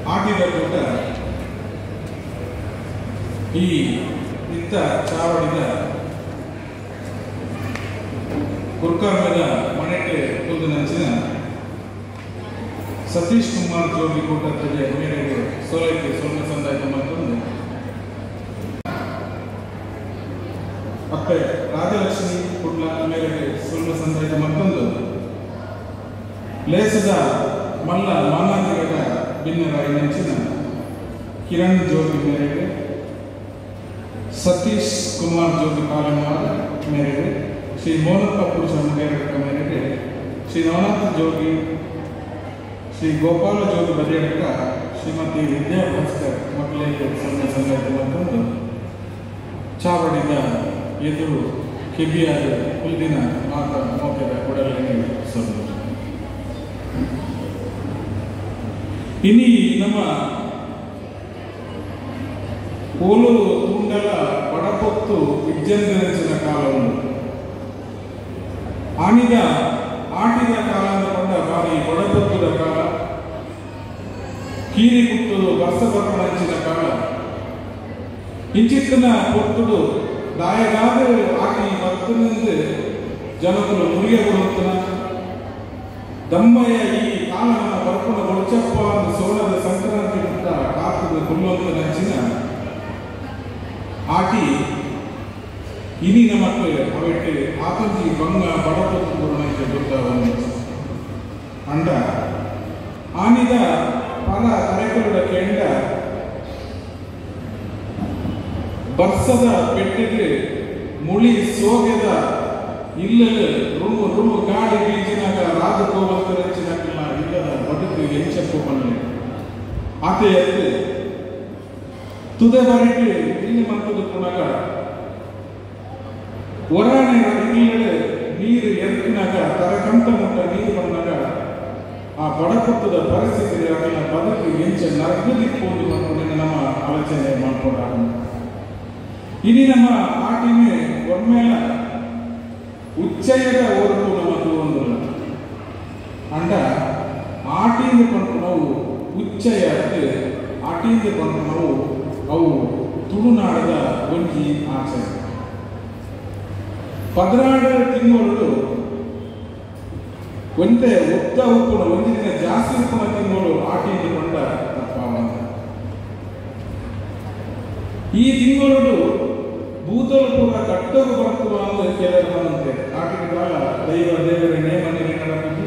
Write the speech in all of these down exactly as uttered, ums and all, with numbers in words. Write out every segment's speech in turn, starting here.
ಆಟಿದ ಕೂಡ ಈ ಇತ್ತ ಚಾವಡಿದ ಗುರ್ಕಾರ್ಮದ ಮನೆಗೆ ಕುಲ್ದು ನಂಚಿನ ಸತೀಶ್ ಕುಮಾರ್ ಜೋಗಿ ಕೂಟಕ್ಕೆ ಮೇರೆಗೆ ಸೋಲೈಕೆ ಸೊನ್ನೆ ಸಂದಾಯಿತ ಮತ್ತೊಂದು ಅಪ್ಪೆ ರಾಜಲಕ್ಷ್ಮಿ ಕುಡ್ಲ ಮೇರೆಗೆ ಸೊನ್ನೆ ಸಂದಾಯಿತ ಮತ್ತೊಂದು ಲೇಸದ ಮಲ್ಲ ಮಾನಾಂತಿಕದ ಭಿನ್ನರಾಯಿ ನಂಚಿನ ಕಿರಣ್ ಜೋಗಿ ಮೇರೆಗೆ ಸತೀಶ್ ಕುಮಾರ್ ಜೋಗಿ ಕಾಲಮಾರ ಮೇರೆಗೆ ಶ್ರೀ ಮೋನಪ್ಪ ಪುರುಷ ಮೇರೆಗೆ ಮೇರೆಗೆ ಶ್ರೀ ನವನಾಥ ಜೋಗಿ ಶ್ರೀ ಗೋಪಾಲ ಜೋಗಿ ಬದಿಯಡಕ ಶ್ರೀಮತಿ ವಿದ್ಯಾಭಾಸ್ಕರ್ ಮಕ್ಕಳಿಗೆ ಸೊನ್ನೆ ಸಂಗಾತಿ ಮತ್ತೊಂದು ಚಾವಡಿದ ಎದುರು ಕೆಬಿಯಾದ ಹುಲ್ದಿನ ಮಾತ ಮೋಕೆದ ಕೊಡಲಿಗೆ ಸೊಲ್ಲು ಇನಿ ನಮ್ಮ ಕೋಲೂರು ತುಂಡಲ ಬಡಪೊತ್ತು ವಿಜೃಂಭಿಸಿದ ಕಾಲವನ್ನು ಆಣಿದ ಆಟಿದ ಕಾಲ ಕೊಂಡ ಬಾರಿ ಬಡಪೊತ್ತುದ ಕಾಲ ಕೀರಿ ಕುಟ್ಟುದು ವರ್ಷ ಕಾಲ ಇಂಚಿತ್ತಿನ ಪೊತ್ತುಡು ದಾಯಗಾದ ಆಟಿ ಬರ್ತನೆಂದು ಜನಗಳು ಮುರಿಯ ಕೊಡುತ್ತನ ದಮ್ಮಯ್ಯ ಈ ಕಾಲವನ್ನು ಬರ್ಕೊಂಡು ಗೊಳಚಪ್ಪ ಸೋಣದ ಸಂಕ್ರಾಂತಿ ಮುಟ್ಟ ಕಾತದ ಕೊಲ್ಲೊಂದು ನಂಚಿನ ಆಟಿ ಇನಿ ನಮಕ್ಕೆ ಅವಕ್ಕೆ ಆತಂಜಿ ಬಂಗ ಬಡಪತ್ತು ಪೂರ್ಣಕ್ಕೆ ಗೊತ್ತಾವನ್ನು ಅಂಡ ಆನಿದ ಪಲ ಕರೆಕರುಡ ಕೆಂಡ ಬರ್ಸದ ಪೆಟ್ಟಿಗೆ ಮುಳಿ ಸೋಗೆದ ಇಲ್ಲಲು ರುಮು ರುಮು ಗಾಳಿ ಬೀಜಿನಾಗ ರಾಜಗೋವಂತರಂಚಿನಾಗಿಲ್ಲ ಇಲ್ಲದ ಬದುಕು ಎಂಚಪ್ಪು ಬನ್ನಿ ಆತೆ ಎತ್ತು ತುದೆ ಬರಕ್ಕೆ ಇಲ್ಲಿ ಮಕ್ಕಳು ಕುಣಗ ಒರಾಣೆ ಇಲ್ಲಡೆ ನೀರು ಎತ್ತಿನಾಗ ತರಕಂತ ಮುಟ್ಟ ನೀರು ಬಂದಾಗ ಆ ಬಡಪತ್ತದ ಪರಿಸ್ಥಿತಿ ಅದನ್ನ ಬದುಕು ಎಂಚ ನರ್ಗದಿಪ್ಪುವುದು ಮತ್ತು ನಮ್ಮ ಆಲೋಚನೆ ಮಾಡ್ಕೊಂಡಾಗ ಇನಿ ನಮ್ಮ ಆಟಿನೇ ಒಮ್ಮೆಲ ಉಚ್ಚಯದ ಹೊರಟು ನಮ್ಮದು ಒಂದಲ್ಲ ಅಂಡ ಆಟಿಯಿಂದ ಕೊಂಡು ನಾವು ಉಚ್ಚಯ ಆಟಿಯಿಂದ ಕೊಂಡು ನಾವು ಅವು ತುಳುನಾಡದ ಒಂಜಿ ಆಚರಣೆ ಪದರಾಡ ತಿಂಗಳು ಒಂದೇ ಒತ್ತ ಉಪ್ಪುನ ಒಂದು ದಿನ ಜಾಸ್ತಿ ಉಪ್ಪುನ ತಿಂಗಳು ಆಟಿಯಿಂದ ಕೊಂಡ ತಪ್ಪಾವ ಈ ತಿಂಗಳು ಭೂತಲು ಕೂಡ ಕಟ್ಟಲು ಬರ್ತುವ ಅಂತ ಕೆಲವರಂತೆ ಆಟಿನ ಕಾಲ ದೈವ ದೇವರ ನೇಮ ನಡೆಯುವುದು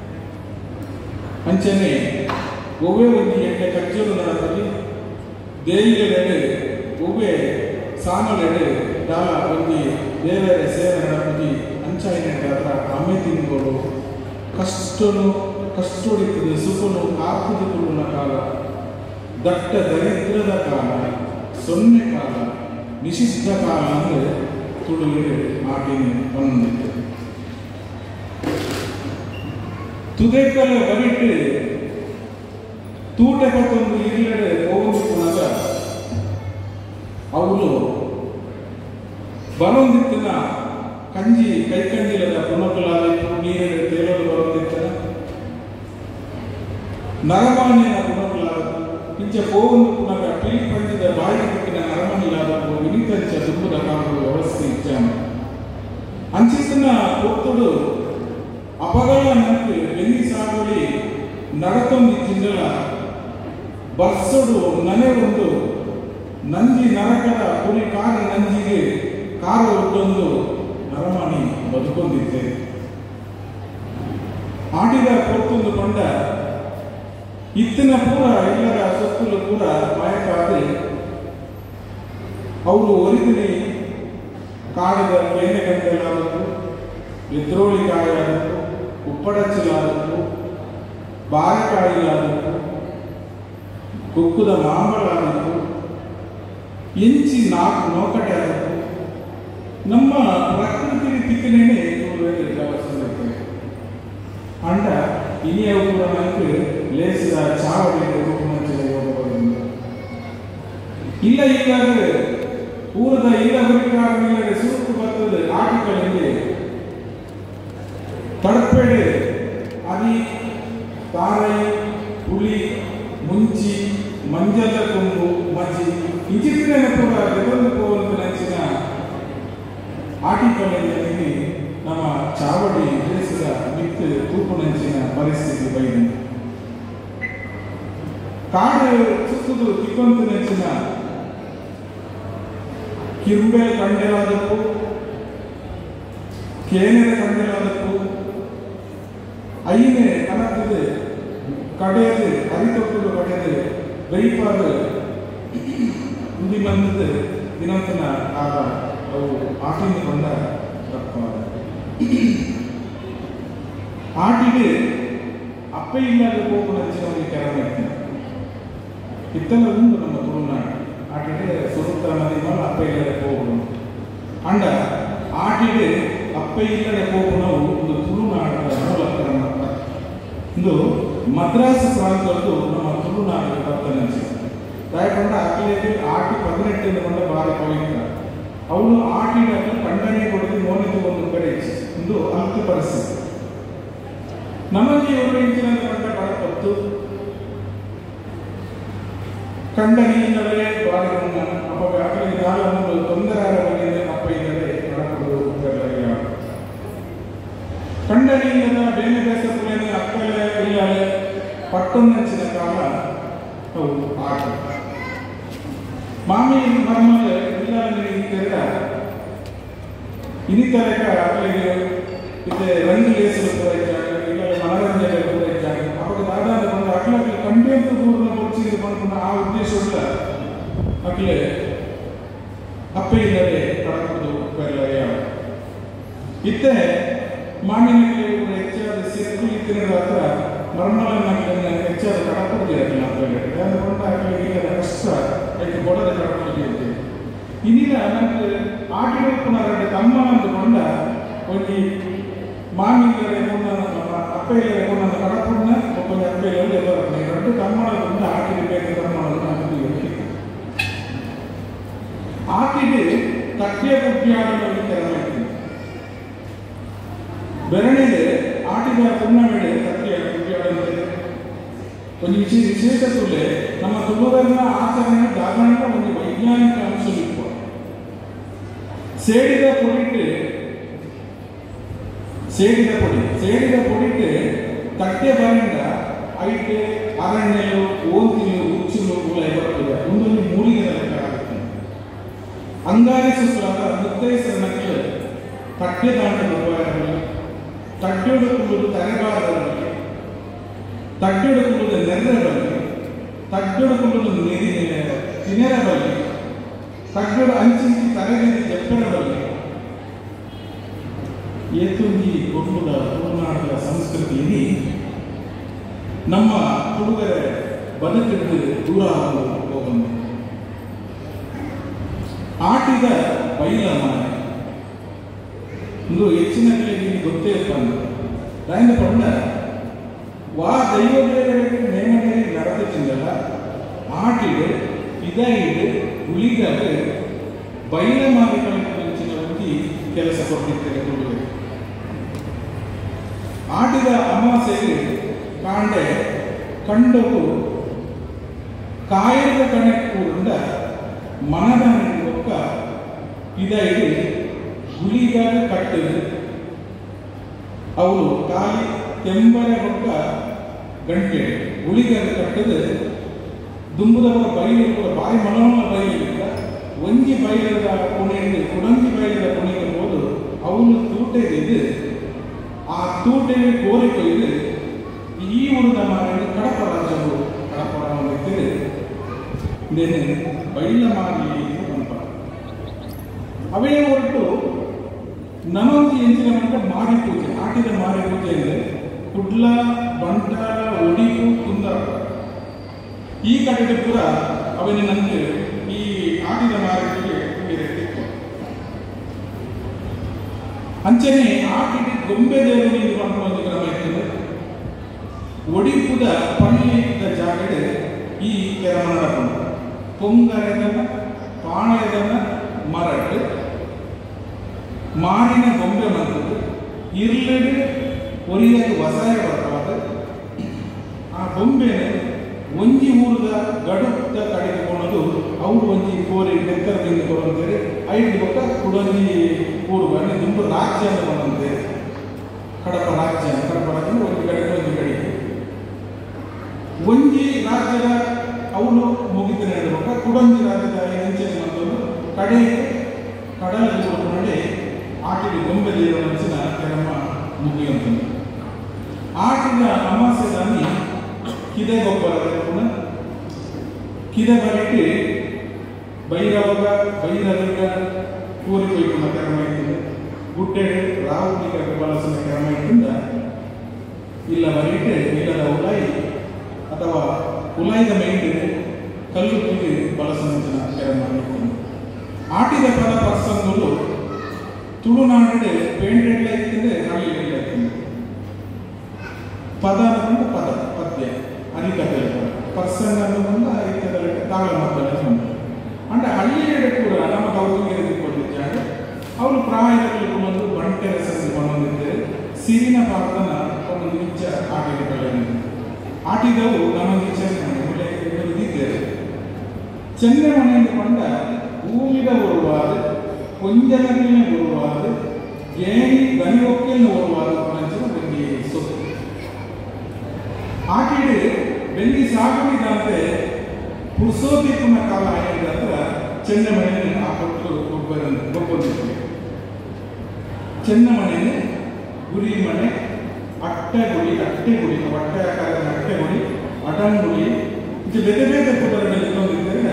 ಅಂಚನೆ ಒವ್ವೆ ಒಂದು ಎಣ್ಣೆ ಕಚ್ಚಲು ನಡೆದಲ್ಲಿ ದೇವಿಗಳೆಡೆ ಒವ್ವೆ ಸಾಮಲೆಡೆ ದಾಲ ಒಂದು ದೇವರ ಸೇವೆ ನಡೆದು ಅಂಚಾಯಿನ ಹತ್ರ ಅಮ್ಮೆ ತಿಂಗಳು ಕಷ್ಟನು ಕಷ್ಟೊಡಿತದೆ ಸುಖನು ಆರ್ಥಿಕುಳ್ಳ ಕಾಲ ದಟ್ಟ ದರಿದ್ರದ ಕಾಲ ಸೊನ್ನೆ ಕಾಲ ನಿಷಿದ್ಧ ಕಾಲ ಅಂದರೆ ತುಳುವಿಗೆ ಆಟಿನ ಬಂದಿತ್ತು ತುದೇಕಲ ಬರಿಟ್ಟು ತೂಟಕ್ಕೊಂದು ಇಲ್ಲಡೆ ಹೋಗುವಾಗ ಅವಳು ಬರೋದಿತ್ತಿನ ಕಂಜಿ ಕೈಕಂಡಿಲದ ಗುಣಕಲಾದಿತ್ತು ನೀರಿನ ತೇಲಲು ಬರೋದಿತ್ತನ ನರಮಾನ್ಯನ ಗುಣಕಲಾದದ್ದು ಇಂಚ ಹೋಗುವುದು ಪುನಃ ಪಿಲಿ ಪಂಚದ ಬಾಯಿ ಬಿಟ್ಟಿನ ನರಮಣಿಲಾದದ್ದು ವಿನಿತಂಚ ದುಂಬುದ ಕಾಣುವ ವ್ಯವಸ್ಥೆ ಇಚ್ಛಾನ ಅಂಚಿನ ಒತ್ತುಡು ಅಪಗಳ ನಂತು ಬೆನ್ನಿ ಸಾಗುವಳಿ ನಡತೊಂದು ಚಿಂದಲ ಬರ್ಸೊಡು ನನೆ ಒಂದು ನಂಜಿ ನರಕದ ಕುರಿ ಕಾರ ನಂಜಿಗೆ ಕಾರ ಒಟ್ಟೊಂದು ನರಮಣಿ ಬದುಕೊಂಡಿದ್ದೆ ಆಟಿದ ಪೊತ್ತೊಂದು ಕೊಂಡ ಇತ್ತಿನ ಪೂರ ಎಲ್ಲರ ಸೊತ್ತುಲು ಪೂರ ಮಾಯಕಾದೆ ಅವರು ಒರಿದಿನಿ ಕಾಡಿದ ಬೇನೆ ಗಂಟೆಲಾದದ್ದು ಎದ್ರೋಳಿ ಕಾಯಾದದ್ದು ಉಪ್ಪಡಚ್ಚಲಾದದ್ದು ಬಾರೆಕಾಯಿಲಾದದ್ದು ಕೊಕ್ಕುದ ಮಾಂಬಳಾದದ್ದು ಎಂಚಿ ನಾಲ್ಕು ನೋಕಟೆ ಆದದ್ದು ನಮ್ಮ ಪ್ರಕೃತಿ ತಿಕ್ಕನೇನೆ ಅಂಡ ಇನಿಯ ಕೂಡ ನನಗೆ ಲೇಸಿದ ಚಾವಡಿ ಇಲ್ಲ ಈಗಾಗಲೇ ಪೂರದ ಇಲ್ಲ ಹುಡುಕಾದ ಮೇಲೆ ಸುರುಕು ಬರ್ತದೆ ಆಟಿಗಳಿಗೆ ತಡಪೇಡೆ ಅದಿ ತಾರೈ ಹುಳಿ ಮುಂಚಿ ಮಂಜದ ಕೊಂಬು ಮಜ್ಜಿ ಇಂಚಿನ ಪೂರ ಬೆದೊಂದು ಪೋವಂತ ನೆಚ್ಚಿನ ಆಟಿಕಲೆಯಲ್ಲಿ ನಮ್ಮ ಚಾವಡಿ ದೇಶದ ಮಿತ್ತು ತೂಪು ನೆಂಚಿನ ಪರಿಸ್ಥಿತಿ ಬೈದು ಕಾಡು ಸುತ್ತದು ತಿಕ್ಕೊಂತ ನೆಚ್ಚಿನ ಕಿರುಬೆ ಕಂಡೆಲಾದಕ್ಕೂ ಕೇನೆದ ಕಂಡೆಲಾದಕ್ಕೂ ಐನೇ ಕನಕದು ಕಡೆಯದು ಅರಿತೊಟ್ಟದು ಕಡೆಯದು ಬೈಪಾದ ಉಂಡಿ ಬಂದದ್ದು ದಿನಂತನ ಆಗ ಅವು ಆಟಿನ ಕೊಂಡ ಆಟಿಗೆ ಅಪ್ಪ ಇಲ್ಲದ ಹೋಗು ನಚ್ಚಿನವರಿಗೆ ಕೆರ ಮಾಡ್ತೀನಿ ಇತ್ತೆಲ್ಲ ಉಂಟು ನಮ್ಮ ತುಳುನಾಡು ಆಟಿಗೆ ಸುರುತ್ತ ನದಿ ಮೇಲೆ ಅಪ್ಪ ಇಲ್ಲದೆ ಹೋಗುದು ಅಂಡ ಆಟಿಗೆ ಅಪ್ಪ ಇಲ್ಲದೆ ಹೋಗು ನಾವು ಒಂದು ತುಳುನಾಡಿನ ಮೂಲಕ ನಮ್ಮ ಇದು ಮದ್ರಾಸ್ ಪ್ರಾಂತದ್ದು ನಮ್ಮ ತುಳುನಾಡಿನ ಬರ್ತನೆ ದಯಕೊಂಡ ಅಕ್ಕಿಯಲ್ಲಿ ಆಟಿ ಪದಿನೆಟ್ಟು ಕೊಂಡ ಬಾರಿ ಪವಿತ್ರ ಅವನು ಆಟಿನಲ್ಲಿ ಖಂಡನೆ ಕೊಡದೆ ಮೋನಿತು ಒಂದು ಕಡೆ ಒಂದು ಅಂಕ ಪರಿಸ್ಥಿತಿ ನಮಗೆ ಇವರು ಇಂಚಿನ ಕಂಡ ಕಡಪತ್ತು ಖಂಡನೆಯಿಂದಲೇ ಬಾರಿ ಅಪ್ಪ ವ್ಯಾಪಾರಿ ಕಾಲವನ್ನು ತೊಂದರೆ ಬಗ್ಗೆ ಅಪ್ಪ ಇಲ್ಲದೆ ಕಡಪಡುವುದರ ಖಂಡನೆಯಿಂದ ಬೇನೆ ಬೇಸರನೆ ಅಕ್ಕಲೆ ಇಲ್ಲದೆ ಪಟ್ಟೊಂದೆಂಚಿನ ಕಾಲ ಅವು ಆಟ ಮಾಮಿ ಮರ್ಮಲೆ ತೆರೆದ ಇನ್ನಿತರ ಅಕ್ಕಲಿಗೆ ಇದು ರಂಗು ಲೇಸಲು ಪೂರೈಸಿದಾಗ ಇಲ್ಲ ಮನರಂಜನೆ ಪೂರೈಸಿದಾಗ ಅವಾಗ ದಾದಾದ ಬಂದು ಅಕ್ಕಲಿಗೆ ಕಂಟೆಂಟ್ ದೂರ ಮುಚ್ಚಿಗೆ ಬಂದು ಆ ಉದ್ದೇಶವುಳ್ಳ ಅಕ್ಕಲೆ ಅಪ್ಪ ಇಲ್ಲದೆ ಕಡಕುವುದು ಬೆಲ್ಲಯ್ಯ ಇತ್ತೆ ಮಾಮಿನಿಗೆ ಹೆಚ್ಚಾದ ಸಿರಕು ಇತ್ತಿನ ಹತ್ರ ಮರ್ಮಲನ್ನ ಹೆಚ್ಚಾದ ಕಡಕುವುದಿರಲಿಲ್ಲ ಅಕ್ಕಲಿಗೆ ಅದರಿಂದ ಅಕ್ಕಲಿಗೆ ಕಷ್ಟ ಅದಕ್ಕೆ ಕೊಡದ ಕಡಕುವುದಿರುತ್ತೆ ಇನ್ನಿಲ್ಲ ನಮ್ಗೆ ಆಟಿಗೆ ಪುನಃ ತಮ್ಮ ಅಂದುಕೊಂಡ ಒಂದು ಮಾಮಿಲ್ಲರೆ ಅಪ್ಪ ಇಲ್ಲರೆ ಕೊಂಡ ಕಡಪುಣ್ಣ ಒಬ್ಬ ಅಪ್ಪ ಇಲ್ಲದೆ ಬರುತ್ತೆ ಎರಡು ತಮ್ಮನದಿಂದ ಆಟಿಗೆ ಬೇಕು ತಮ್ಮನನ್ನು ಆಟಿಗೆ ತಟ್ಟೆಯ ಕುಟ್ಟಿಯಾಡಲು ತೆರವಾಯಿತು ಬೆರಣಿಗೆ ಆಟಿದ ಪುಣ್ಣ ಮೇಲೆ ತಟ್ಟೆಯ ಕುಟ್ಟಿಯಾಡಲು ಒಂದು ವಿಶೇಷ ವಿಶೇಷ ಸುಳ್ಳೆ ನಮ್ಮ ತುಳುವರಿನ ಆಚರಣೆ ದಾಗಣದ ಒಂದು ವೈಜ್ಞಾನಿಕ ಅಂಶವಿತ್ತು ಸೇಡಿದ பொடிட்டு ಸೇಡಿದ பொடி ಸೇಡಿದ பொடிட்டு ತಟ್ಟೆ ಬರಿಂದ ಐಟೆ ಅರಣ್ಯಲು ಓಂತಿಲು ಉಚ್ಚುಲು ಕೂಡ ಬರ್ತದೆ ಒಂದೊಂದು ಮೂಲಿಗೆ ಲೆಕ್ಕ ಆಗುತ್ತೆ ಅಂಗಾರಿ ಸುಸ್ಲಾದ ಮುತ್ತೈಸನಕ್ಕೆ ತಟ್ಟೆ ದಾಂಡದ ಉಪಾಯಗಳು ತಟ್ಟೆಡುಕೊಳ್ಳುವುದು ತಲೆಬಾರದಲ್ಲಿ ತಟ್ಟೆಡುಕೊಳ್ಳುವುದು ನೆರೆಬಲ್ಲಿ ತಟ್ಟೆಡುಕೊಳ್ಳುವುದು ನೀರಿ ತಿನೆರಬಲ್ಲಿ ತಗ್ಗಡು ಅಂಚಿಂಚಿ ತರಗತಿ ಜಪ್ಪರಬಲ್ಲಿ ಏತುಂಗಿ ಕೊಟ್ಟುದ ತುಳುನಾಡಿನ ಸಂಸ್ಕೃತಿಯಲ್ಲಿ ನಮ್ಮ ತುಳುಗರ ಬದುಕಿದ್ದು ದೂರ ಹೋಗನ್ನು ಆಟಿದ ಬೈಲ ಮನೆ ಒಂದು ಹೆಚ್ಚಿನ ಕಡೆಗೆ ಗೊತ್ತೇ ಬಂದು ಕೊಂಡ ವಾ ದೈವಗಳಿಗೆ ನೇಮನೆ ನಡೆದಿಲ್ಲ ಆಟಿಗೆ ಇದೈದು ಉಳಿದಾಗ ಬೈಲ ಮಾರಿಗಳ ಮುಂಚಿನ ಹೋಗಿ ಕೆಲಸ ಕೊಟ್ಟಿರ್ತಾರೆ ತುಳುವೆ ಆಟಿದ ಅಮಾಸೆಗೆ ಕಾಂಡೆ ಕಂಡವು ಕಾಯದ ಕಣಕ್ಕೂರುಂಡ ಮನದ ಒಕ್ಕ ಇದೈದು ಗುಳಿಗಾಗ ಕಟ್ಟದು ಅವರು ಕಾಲಿ ತೆಂಬರ ಒಕ್ಕ ಗಂಟೆ ಗುಳಿಗಾಗ ಕಟ್ಟದು ದುಂಬುದವರ ಬಯಲು ಕೂಡ ಬಾರಿ ಮನೋಹರ ಬಯಲಿಲ್ಲ ಒಂಜಿ ಬಯಲದ ಕೊನೆಯಲ್ಲಿ ಕುಡಂಗಿ ಬಯಲದ ಕೊನೆಗೆ ಹೋದು ಅವನು ತೂಟೆದಿದ್ದು ಆ ತೂಟೆಗೆ ಕೋರಿಕೊಯ್ದು ಈ ಉಳಿದ ಮಾರಿ ಕಡಪ ರಾಜರು ಕಡಪ ರಾಜರು ಇದೇನೆ ಬೈಲ ಮಾರಿ ಅಂತ ಅವೇ ಹೊರಟು ನಮಂತಿ ಎಂಚಿನ ಮಟ್ಟ ಮಾರಿ ಪೂಜೆ ಆಟಿದ ಮಾರಿ ಪೂಜೆ ಅಂದರೆ ಕುಡ್ಲ ಬಂಟಾರ ಒಡಿಪು ಕುಂದರ ಈ ಕಡೆಗೆ ಪೂರ ಅವನ ನನಗೆ ಈ ಆಟಿದ ಮಾರಿಗೆ ಇತ್ತು ಅಂಚನೆ ಆಟಿಗೆ ಗೊಂಬೆ ದೇವರಿಗೆ ಒಂದು ಕ್ರಮ ಇರ್ತದೆ ಒಡಿಪುದ ಪಳ್ಳಿದ ಜಾಗಡೆ ಈ ಕೆರ ಮಾಡಕೊಂಡು ಪೊಂಗರೆದನ ಪಾಣೆದನ ಮರಟ್ಟು ಮಾರಿನ ಗೊಂಬೆ ಬಂದದ್ದು ಇರ್ಲೆಡು ಒರಿಯಾಗಿ ವಸಾಯ ಬರ್ತಾದ ಆ ಬೊಂಬೆನ ಒಂಜಿ ಊರದ ಗಡುತ್ತ ಕಡೆಗೆ ಕೊನದು ಅವ್ರು ಒಂಜಿ ಕೋರಿ ಬೆತ್ತರದಿಂದ ಕೊರಂತೇಳಿ ಐದು ಪಕ್ಕ ಕುಡಂಜಿ ಊರು ಅಲ್ಲಿ ತುಂಬ ರಾಜ್ಯ ಅಂತ ಬಂದಂತೆ ಕಡಪ ರಾಜ್ಯ ಕಡಪ ರಾಜ್ಯ ಒಂದು ಕಡೆಗೆ ಒಂದು ಕಡೆಗೆ ಒಂಜಿ ರಾಜ್ಯದ ಅವನು ಮುಗಿದ ಪಕ್ಕ ಕುಡಂಜಿ ರಾಜ್ಯದ ಹೆಂಚಿನ ಮತ್ತೊಂದು ಕಡೆಗೆ ಕಡಲಲ್ಲಿ ನಡೆ ಆಟಿಗೆ ಗೊಂಬೆ ದೇವ ಮನಸ್ಸಿನ ಕೆರಮ ಮುಗಿಯುವಂಥದ್ದು ಆಟಿನ ಅಮಾಸೆದಾನಿ ಕಿದೆ ಗೊಬ್ಬರ ಕೂಡ ಕಿದೆ ಬರಲಿಕ್ಕೆ ಬೈರವಾಗ ಬೈರವಿಗ ಕೂರಿಕೊಯ್ಯುವ ಕ್ರಮ ಇರ್ತದೆ ಗುಡ್ಡೆಡೆ ರಾಹುಲಿಗ ಬಳಸಿದ ಕ್ರಮ ಇಟ್ಟಿಂದ ಇಲ್ಲ ಬರಲಿಕ್ಕೆ ಇಲ್ಲದ ಉಲಾಯಿ ಅಥವಾ ಉಲಾಯಿದ ಮೈಂಡಿದೆ ಕಲ್ಲು ತುಗಿ ಬಳಸಿದ ಕ್ರಮ ಇರ್ತದೆ ಆಟಿದ ಪದ ಪ್ರಸಂಗಗಳು ತುಳುನಾಡಿಗೆ ಪೇಂಡೆಡ್ಲ ಇರ್ತದೆ ಹಳ್ಳಿಗೆಲ್ಲ ಇರ್ತದೆ ಪದ ಅನ್ನೋದು ಪದ ಪದ್ಯ ಅನಿಕತೆ ಪ್ರಸಂಗ ಅನ್ನೋದನ್ನ ಐಕ್ಯದಲ್ಲಿ ತಾಳ ಮಕ್ಕಳಲ್ಲಿ ಉಂಟು ಅಂದ್ರೆ ಹಳ್ಳಿಯಲ್ಲಿ ಕೂಡ ನಮ್ಮ ದೌರ್ಗೆ ಕೊಟ್ಟಿದ್ದಾರೆ ಅವರು ಪ್ರಾಯದಲ್ಲಿ ಒಂದು ಬಂಟೆ ರಸದಲ್ಲಿ ಬಂದಿದ್ದಾರೆ ಸಿರಿನ ಪಾತ್ರನ ಒಂದೊಂದು ನಿಚ್ಚ ಆಟಿಕೆಗಳಲ್ಲಿ ಆಟಿದವು ನಮಗೆ ಚೆನ್ನಮನೆ ಚೆನ್ನೈ ಮನೆಯನ್ನು ಕೊಂಡ ಭೂಮಿದ ಒರುವಾದ ಕೊಂಜಲಗಿನ ಒರುವಾದ ಏಣಿ ಗಣಿಯೊಕ್ಕಿನ ಒರುವಾದ ಪಂಚನ ಬೆಂಗಿ ಸೊತ್ತು ಆಟಿಡೆ ಬೆಂಗಿ ಸಾಗುವಿದಂತೆ ಪುರುಷೋದ್ದೀಪನ ಕಾಲ ಆಗಿದ್ದ ಚೆನ್ನಮನೆಯನ್ನು ಆ ಕೊಟ್ಟು ಗೊಬ್ಬರ ಗೊಬ್ಬರಿಸಿದೆ ಚೆನ್ನಮನೆಯನ್ನು ಗುರಿ ಮನೆ ಅಟ್ಟೆಗುಡಿ ಅಟ್ಟೆಗುಡಿ ಹೊಟ್ಟೆ ಆಕಾರದ ಅಟ್ಟೆಗುಡಿ ಅಟಂಗುಡಿ ಇದು ಬೇರೆ ಬೇರೆ ಗೊಬ್ಬರಗಳಲ್ಲಿ ಬಂದಿದ್ದರೆ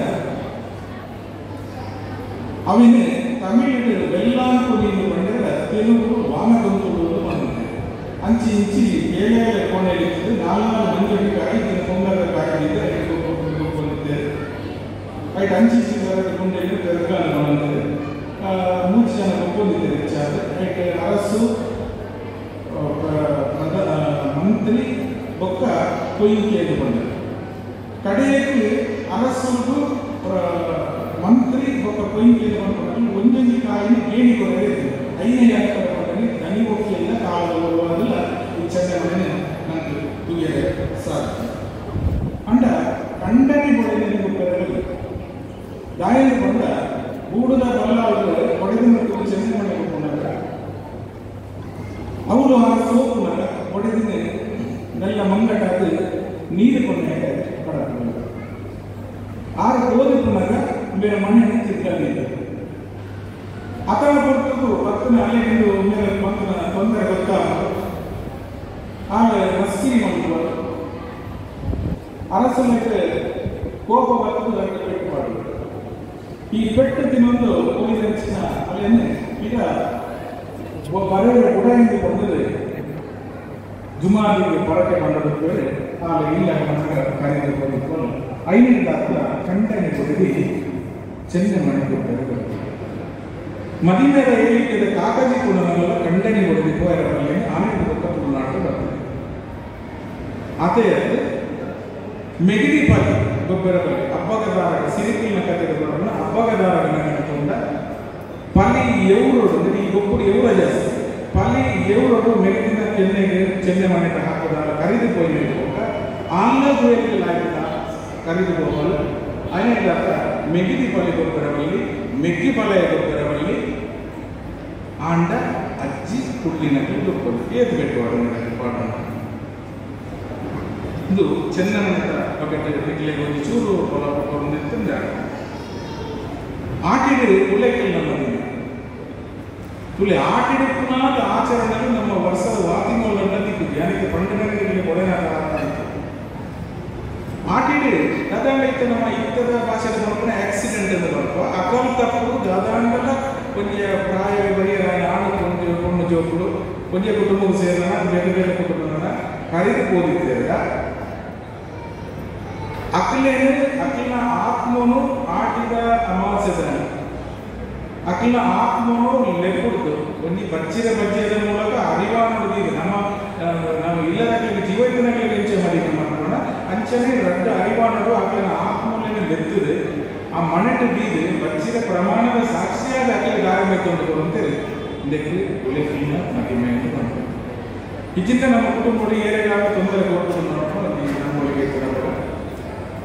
ಅವನೇ ತಮಿಳು ಬೆಲ್ಲಾಂಕುಡಿ ಬಂದರೆ ತೆಲುಗು ವಾಮಗಂತುಡು ಬಂದಿದೆ ಅಂಚಿ ಇಂಚಿ ಏಳೆ ಕೋಣೆಯಲ್ಲಿ ನಾಲ್ಕು ಮಂಜಡಿ ಕಾಯಿ ಪೊಂಗಲ ಕಾಯಿದೆ ಬಂದಿದ್ದೆ ಐಟ್ ಅಂಚಿ ಕೊಂಡೆಯಲ್ಲಿ ತೆಲಂಗಾಣ ಬಂದಿದೆ ಮೂರು ಜನ ಒಪ್ಕೊಂಡಿದ್ದಾರೆ ಹೆಚ್ಚಾದ ಐಟ್ ಅರಸು ಮಂತ್ರಿ ಬೊಕ್ಕ ಕೊಯ್ಯಿಕೆಯನ್ನು ಬಂದರು ಕಡೆಯಲ್ಲಿ ಅರಸು ಮಂತ್ರಿ ಬೊಕ್ಕ ಕೊಯ್ಯಿಕೆಯನ್ನು ಬಂದು ಒಂದೊಂದು ಕಾಯಿನ ಗೇಣಿ ಕೊಡಲೇ ಐನೇ ಯಾಕೆ ದನಿ ಹೋಗ್ಲಿಲ್ಲ ಕಾಲ ಬರುವಾಗಲ್ಲ ಈ ಚೆನ್ನಮನೆ ನನಗೆ ತುಗಿಯದೆ ಸಾಧ್ಯ ಅಂಡ ಕಂಡನಿ ಬೊಡೆಯಲ್ಲಿ ಗೊಬ್ಬರದಲ್ಲಿ ದಾಯಲ್ಲಿ ಬಂದ ಗೂಡದ ಬಲ್ಲಾಳು ಹೊಡೆದು ಮತ್ತು ಚೆನ್ನಮನೆ ಹೋಗ್ಕೊಂಡಾಗ ಅವರು ಆ ಸೋಪುನಾಗ ಹೊಡೆದಿನ ನೆಲ್ಲ ಮಂಗಟಾದ ನೀರು ಕೊಂಡ ಕಡಕೊಂಡು ಆರು ಓದಿಕೊಂಡಾಗ ಬೇರೆ ಮಣ್ಣೆ ತಿರ್ಗಲಿದೆ ಆತನ ಕೊಟ್ಟು ಪಕ್ಕನ ಅಲ್ಲಿಂದು ಮೇಲೆ ಪಕ್ಕನ ತೊಂದರೆ ಗೊತ್ತಾ ಆಗ ಮಸ್ಕಿರಿ ಮಾಡುವ ಅರಸನಿಗೆ ಕೋಪ ಬರ್ತದೆ ಅದಕ್ಕೆ ಪೆಟ್ಟು ಮಾಡುವುದು ಈ ಪೆಟ್ಟು ತಿನ್ನೊಂದು ಪೊಲೀಸ್ ಹೆಚ್ಚಿನ ಅಲ್ಲೇನೆ ಈಗ ಬರೆಯುವ ಗುಡಾಯಿಂದ ಬಂದರೆ ಜುಮಾಲಿಗೆ ಪರಕೆ ಮಾಡಬೇಕು ಆಗ ಇಲ್ಲ ಕರೆದು ಬಂದಿತ್ತು ಐನಿಂದ ಕಂಟನೆ ಕೊಡಿ ಚೆನ್ನಮನೆ ಕೊಟ್ಟರು ಮದಿಮೆರ ಹೇಳಿಕೆದ ಕಾಗಜಿ ಕೂಡ ನಮ್ಮೆಲ್ಲ ಕಂಡನಿ ಹೊಡೆದಿತ್ತು ಅದರಲ್ಲಿ ಆಮೇಲೆ ಗೊತ್ತ ತುಳುನಾಡು ಬರ್ತದೆ ಅದೇ ಮೆಗಿಡಿ ಪದ ಗೊಬ್ಬರ ಬಳಿ ಹಬ್ಬಗದಾರ ಸಿರಿಕಿನ ಕಥೆಗಳನ್ನು ಹಬ್ಬಗದಾರ ನೆನಕೊಂಡ ಪಲಿ ಎವರೋಡು ಅಂದರೆ ಈ ಗೊಬ್ಬರ ಎವರ ಜಾಸ್ತಿ ಪಲಿ ಎವರೋಡು ಮೆಗಿದಿನ ಚೆನ್ನೈಗೆ ಚೆನ್ನೈ ಮನೆಗೆ ಹಾಕೋದಾರ ಕರಿದು ಪೋಯಿ ಹೋಗ ಆಂಗ್ಲ ಲಾಗಿದ ಕರಿದು ಹೋಗಲು ಅನೇಕ ಮೆಗಿದಿ ಪಲಿ ಗೊಬ್ಬರವಲ್ಲಿ ಮೆಗ್ಗಿ ಪಲಯ ಗೊಬ್ಬರವಲ್ಲಿ ಆಂಡ ಅಜ್ಜಿ ಕುಳ್ಳಿನ ಗೊಬ್ಬರ ಏತು ಬೆಟ್ಟು ಪಾಡೋಣ ಇದು ಚೆನ್ನಮನೆ ಬಗ್ಗೆ ಒಂದು ಚೂರು ಹೊಲ ಬಂದಿತ್ತಂದ್ರೆ ಆಟಿಡೆ ಉಲೆಕೆಲ್ಲ ಬಂದಿದೆ ತುಲೆ ಆಟಿಡೆ ಪುನಃ ಆಚರಣೆಗಳು ನಮ್ಮ ವರ್ಷದ ವಾತಿಮೂಲನ್ನ ದಿಕ್ಕಿದೆ ಯಾರಿಗೆ ಪಂಡಗಳಿಗೆ ಕೊಡೆನಾಟ ಆಟಿಡೆ ದಾದಾಂಡ ನಮ್ಮ ಇತ್ತದ ಭಾಷೆದ ಬರ್ತಾನೆ ಆಕ್ಸಿಡೆಂಟ್ ಅಂತ ಬರ್ಪ ಅಕೌಂಟ್ ತಪ್ಪು ದಾದಾಂಡಲ ಕೊಂಚ ಪ್ರಾಯ ಬಗೆಯ ಆಡು ಕೊಂಚ ಕೊಂಡು ಜೋಕುಡು ಕೊಂಚ ಕುಟುಂಬ ಸೇರೋಣ ಬೇರೆ ಬೇರೆ ಕುಟುಂಬನ ಕರೆದು ಓದಿದ್ದೇವೆ ಅಕ್ಲೇನು ಅಕ್ಲಿನ ಆತ್ಮನು ಆಟಿದ ಅಮಾಸೆದ ಅಕ್ಲಿನ ಆತ್ಮನು ಲೆಕ್ಕುಡ್ದು ಒಂದು ಬಚ್ಚಿದ ಬಜ್ಜಿದ ಮೂಲಕ ಅರಿವಾನುಡಿದೆ ನಮ್ಮ ನಾವು ಇಲ್ಲದಾಗಲಿ ಜೀವನದಲ್ಲಿ ಹೆಂಚೆ ಮಾಡಿ ಮಾಡೋಣ ಅಂಚನೆ ರಡ್ಡ ಅರಿವಾನರು ಅಕ್ಲಿನ ಆತ್ಮನಲ್ಲಿ ಲೆತ್ತದೆ ಆ ಮನೆಟ್ಟು ಬೀದು ಬಚ್ಚಿದ ಪ್ರಮಾಣದ ಸಾಕ್ಷಿಯಾದ ಅಕ್ಲಿಗೆ ದಾರಿ ತೊಂದು ಅಂತೇಳಿ ಇದಕ್ಕೆ ಉಲೆಕಿನ ಮಹಿಮೆ ಅಂತ ಬಂತು ಇದರಿಂದ ನಮ್ಮ ಕುಟುಂಬದಲ್ಲಿ ಏರಿಯಾಗ ತೊಂದರೆ ಕೊಟ್ಟು ನೋಡ್ಕೊಂಡು ನಮ್ಮೊಳಗೆ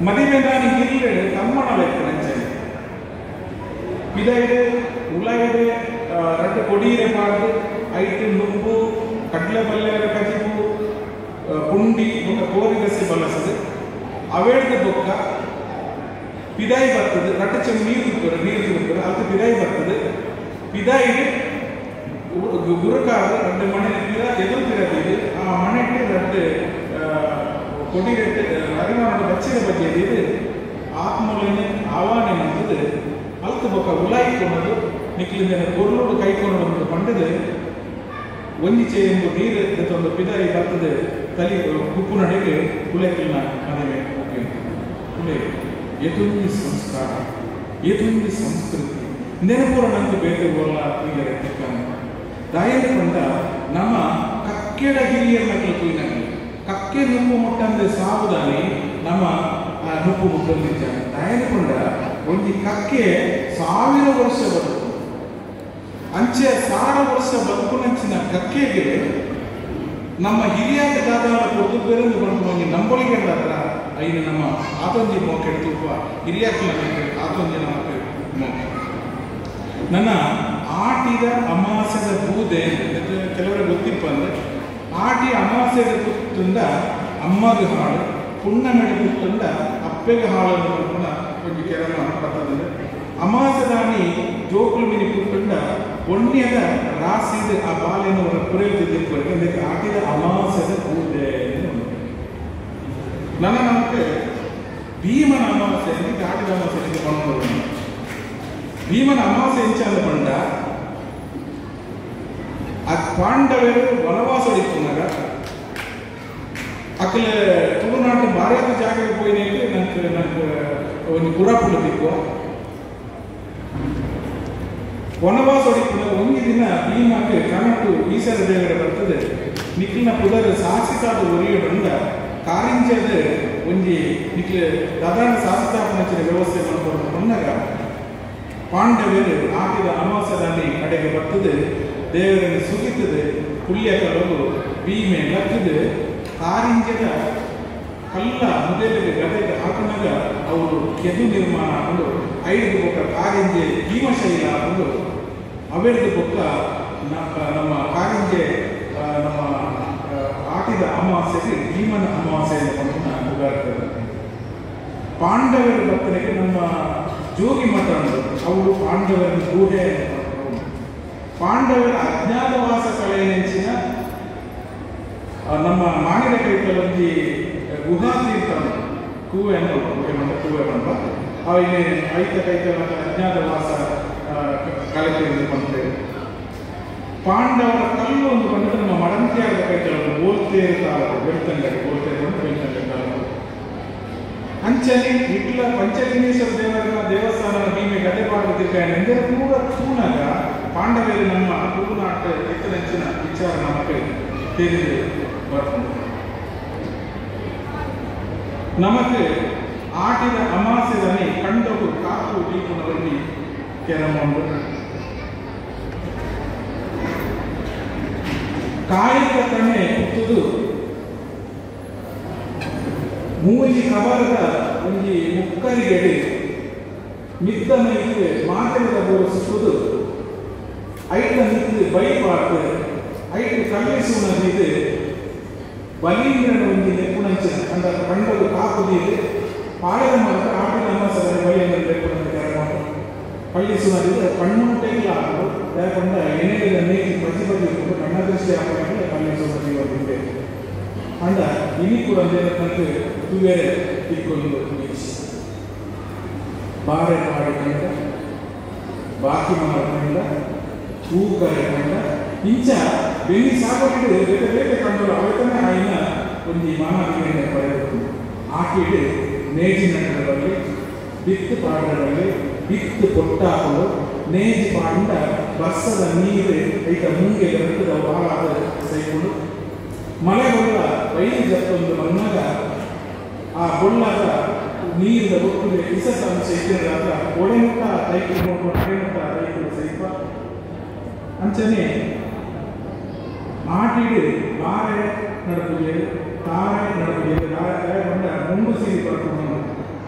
ಮದಿಮೆದಾನಿ ಹಿರಿಯರು ಕಮ್ಮಣ ಲೆಕ್ಕ ನಂಚನೆ ಪಿದೈಡು ಉಳಗಡೆ ರಡ್ಡು ಕೊಡೀರೆ ಪಾಡು ಐಟು ನುಗ್ಗು ಕಡ್ಲೆ ಬಲ್ಲೆರ ಕಜಿಬು ಪುಂಡಿ ಒಂದು ಕೋರಿಗಸಿ ಬಳಸದು ಅವೇಳ್ದು ಬೊಕ್ಕ ಪಿದಾಯಿ ಬರ್ತದೆ ರಟ್ಟ ಚೆಂಡು ನೀರು ತುಪ್ಪರು ನೀರು ತುಪ್ಪರು ಅದು ಪಿದಾಯಿ ಬರ್ತದೆ ಪಿದಾಯಿಗೆ ಗುರುಕಾರು ரெண்டு மணி நேரம் எதிர்க்கிறது ಆ ಮನೆಗೆ ரெண்டு ಕೊಡಿರೆಟ್ಟು ಅರಿವಾಣದ ಬಚ್ಚಿನ ಬಗ್ಗೆ ಇದು ಆತ್ಮಲನೆ ಆವಾನೆ ಅಂತದ್ದು ಅಲ್ಕ ಬೊಕ್ಕ ಉಲಾಯಿಕೊಂಡದು ನಿಕ್ಲಿಂದ ಕೊರ್ಲೋಡು ಕೈಕೊಂಡು ಒಂದು ಪಂಡದು ಒಂಜಿ ಚೇಂಬು ನೀರು ಒಂದು ಪಿದಾಯಿ ಬರ್ತದೆ ತಲೆ ಉಪ್ಪು ನಡೆಗೆ ಕುಲೆಕಿಲ್ನ ಮದುವೆ ಕುಲೆ ಎದುಂದಿ ಸಂಸ್ಕಾರ ಎದುಂದಿ ಸಂಸ್ಕೃತಿ ನೆನಪುರ ನಂಗೆ ಬೇರೆ ಬೋಲ್ಲ ಈಗ ರೆಟ್ಟಿಕಾನ ದಾಯದ ಕೊಂಡ ನಮ್ಮ ಕಕ್ಕೆಡ ಹಿರಿಯರ ಮಕ್ಕಳು ಕುಯ್ನಲ್ಲಿ ಕಕ್ಕೆ ನುಪ್ಪು ಮುಟ್ಟಂದ್ರೆ ಸಾವುದಾನಿ ನಮ್ಮ ನುಪ್ಪು ಮುಟ್ಟಲಿದ್ದ ದಾಯದ ಕೊಂಡ ಒಂದು ಕಕ್ಕೆ ಸಾವಿರ ವರ್ಷ ಬದುಕು ಅಂಚೆ ಸಾವಿರ ವರ್ಷ ಬದುಕುನಂಚಿನ ಕಕ್ಕೆಗೆ ನಮ್ಮ ಹಿರಿಯಾದ ದಾದಾರ ಕೊದ್ದು ಬೇರೆಂದು ಬಂದು ಒಂದು ನಂಬಳಿಗೆ ಹತ್ರ ಐದು ನಮ್ಮ ಆತೊಂಜಿ ಮೋಕೆ ತುಪ್ಪ ಹಿರಿಯಾಕಲ ಆತೊಂಜಿ ನಮಗೆ ಮೋಕೆ ನನ್ನ ಆಟಿದ ಅಮಾಸದ ಬೂದೆ ಕೆಲವರಿಗೆ ಗೊತ್ತಿಪ್ಪ ಅಂದರೆ ಆಟಿ ಅಮಾಸೆದ ಕುತ್ತುಂಡ ಅಮ್ಮಗೆ ಹಾಳು ಪುಣ್ಣಮೆಡೆ ಕುತ್ತುಂಡ ಅಪ್ಪೆಗೆ ಹಾಳನ್ನು ನೋಡ್ಕೊಂಡ ಒಂದು ಕೆರಮ ಬರ್ತದೆ ಅಮಾಸದಾನಿ ಜೋಕುಲು ಮಿನಿ ಕುತ್ತುಂಡ ಒಣ್ಣ್ಯದ ರಾಸಿದ ಆ ಬಾಲೆಯನ್ನು ಪುರೆಯುತ್ತಿದ್ದ ಅದಕ್ಕೆ ಆಟಿದ ಅಮಾಸದ ಬೂದೆ ನನ್ನ ನಮಗೆ ಭೀಮನ ಅಮಾವಾಸ್ಯೆ ಆಟಿದ ಅಮಾವಾಸ್ಯೆ ಕೊಂಡು ಭೀಮನ ಅಮಾವಾಸ್ಯೆ ಎಂಚಾದ ಪಂಡ ಆ ಪಾಂಡವರು ವನವಾಸ ಹೊಡಿಕೊಂಡಾಗ ಅಕ್ಕಲ ತುಳುನಾಡು ಭಾರತ ಜಾಗಕ್ಕೆ ಹೋಯ್ನೇಲಿ ನಂಗೆ ನಂಗೆ ಒಂದು ಪುರಾಪುಳ ದಿಕ್ಕು ವನವಾಸ ಹೊಡಿಕೊಂಡಾಗ ಒಂದು ದಿನ ಭೀಮಕ್ಕೆ ಕನಟು ಈಶ್ವರ ದೇವರ ಬರ್ತದೆ ನಿಖಿಲ್ನ ಪುದರ್ ಸಾಹಸಿಕಾದ ಒರಿಯ ಬಂದ ಕಾರಿಂಜದ ಒಂಜಿ ನಿಖಿಲ್ ಸಾಧಾರಣ ಶಾಸ್ತ್ರಾಪನಚಿನ ವ್ಯವಸ್ಥೆ ಮಾಡ್ಕೊಂಡು ಬಂದಾಗ ಪಾಂಡವರು ಆಟಿದ ಅಮಾಸದಾನಿ ಕಡೆಗೆ ಬರ್ತದೆ ದೇವರನ್ನು ಸುಗಿತದೆ ಪುಲ್ಯ ಕಲವು ಭೀಮೆ ಲಕ್ಕದು ಕಾರಿಂಜದ ಕಲ್ಲ ಮುದಲಿಗೆ ಗದೆಗೆ ಹಾಕೊಂಡಾಗ ಅವರು ಕೆದು ನಿರ್ಮಾಣ ಹಾಕೊಂಡು ಐದು ಬೊಕ್ಕ ಕಾರಿಂಜೆ ಭೀಮಶೈಲ ಹಾಕೊಂಡು ಅವೆರಡು ಬೊಕ್ಕ ನಮ್ಮ ಕಾರಿಂಜೆ ನಮ್ಮ ಆಟಿದ ಅಮಾವಾಸ್ಯೆಗೆ ಭೀಮನ ಅಮಾವಾಸ್ಯೆಯನ್ನು ಉದಾಹರಣೆ ಪಾಂಡವರ ಭಕ್ತರಿಗೆ ನಮ್ಮ ಜೋಗಿ ಮಠ ಅವರು ಪಾಂಡವರ ಗೂಢೆ ಪಾಂಡವರ ಅಜ್ಞಾತವಾಸ ಕಳೆಯನೆಂಚಿನ ನಮ್ಮ ಮಾನಿದ ಕೈತಲೊಂದಿ ಗುಹಾತೀರ್ಥ ಕೂವೆ ಅನ್ನೋ ಕೂವೆ ಬಂದ ಅವಿಗೆ ಐತ ಕೈತಲ ಅಜ್ಞಾತವಾಸ ಕಳೆದು ಬಂದರೆ ಪಾಂಡವರ ಕಲ್ಲು ಒಂದು ಬಂದರೆ ನಮ್ಮ ಮಡಂತಿಯಾದ ಕೈತಲ ಬೋಲ್ತೇ ಕಾಲ ಬೆಳ್ತಂಗಡಿ ಬೋಲ್ತೇ ಬಂದು ಬೆಳ್ತಂಗಡಿ ಕಾಲ ಅಂಚನೆ ಇಟ್ಲ ಪಂಚಲಿಂಗೇಶ್ವರ ದೇವರ ದೇವಸ್ಥಾನ ಭೀಮೆ ಗದೆ ಮಾಡುತ್ತಿದ್ದೇನೆ ಕೂಡ ಕೂನಾಗ ಪಾಂಡವರು ನಮ್ಮ ತುಳುನಾಟ ಎತ್ತರಂಚಿನ ವಿಚಾರ ನಮಗೆ ತಿಳಿದು ಬರ್ತದೆ ನಮಗೆ ಆಟಿದ ಅಮಾಸೆದನೆ ಕಂಡವು ಕಾಕು ದೀಪನವರಲ್ಲಿ ಕೆರಮೊಂದು ಕಾಯಿಕ ಕಣ್ಣೆ ಹುಟ್ಟುದು ಮೂವಲ್ಲಿ ಕಬರದ ಒಂದು ಮುಕ್ಕರಿಗೆಡೆ ಮಿದ್ದ ಮೈಗೆ ಮಾತೆರದ ಬೋರಿಸುವುದು ಐಟ ನಿಂತು ಬೈಪಾರ್ದು ಐಟು ಕಲ್ಲೇಸುವ ಇದು ಬಲೀಂದ್ರನ ಒಂದು ನೆಪ್ಪುಣಂಚಿನ ಅಂದ ಕಂಡದು ಕಾಕುದಿದೆ ಪಾಯದ ಮರದ ಆಟಿನ ಅಮಾಸದ ಬಲಿಯಂದ್ರ ನೆಪ್ಪುಣ ಕಳ್ಳಿಸುವ ಕಣ್ಣುಂಟೆಲ್ಲ ಹಾಕು ಯಾಕಂದ ಎಣ್ಣೆಯ ನೇಗಿ ಪಚ್ಚಿ ಬದಿಕೊಂಡು ಕಣ್ಣ ದೃಷ್ಟಿ ಹಾಕಿದ್ರೆ ಕಳ್ಳಿಸುವ ಜೀವನಿದೆ ಅಂದ ಇನಿ ಕೂಡ ನನಗೆ ತುವೇರೆ ತಿಳ್ಕೊಂಡು ಬಾರೆ ಮಾಡಿಕೊಂಡ ಬಾಕಿ ಮಾಡಿಕೊಂಡ ಹೂಕರೆಕೊಂಡ ಇಂಚ ಬೆನ್ನಿ ಸಾಕೊಂಡು ಬೇರೆ ಬೇರೆ ಕಂಡರು ಅವತ್ತನೇ ಆಯ್ನ ಒಂದು ಮಾನವೀಯತೆ ಪಡೆದು ಆಕಿಡು ನೇಜಿನ ಬಗ್ಗೆ ಬಿತ್ತು ಪಾಡದಲ್ಲಿ ಬಿತ್ತು ಕೊಟ್ಟಾಕೊಂಡು ನೇಜಿ ಪಾಂಡ ಬಸ್ಸದ ನೀರು ಐತ ಮುಂಗೆ ಬರ್ತದ ಬಾಳಾದ ಸೈಕೊಂಡು ಮಳೆ ಬೊಳ್ಳ ಬೈಲಿ ಜತ್ತೊಂದು ಬಂದಾಗ ಆ ಬೊಳ್ಳದ ನೀರಿನ ಒಟ್ಟಿಗೆ ಇಸಸ ಸೈತಾದ ಒಡೆಮುಟ್ಟ ರೈತರು ನೋಡ್ಕೊಂಡು ಒಡೆಮುಟ್ಟ ರೈತರು ಸೈಪ ಅಂಚನೆ ಆಟಿಡು ಬಾರೆ ನಡುಪುಗೆ ತಾರೆ ನಡುಪುಗೆ ಕೊಂಡ ಮುಂಗು ಸೀರಿ ಬರ್ಕೊಂಡು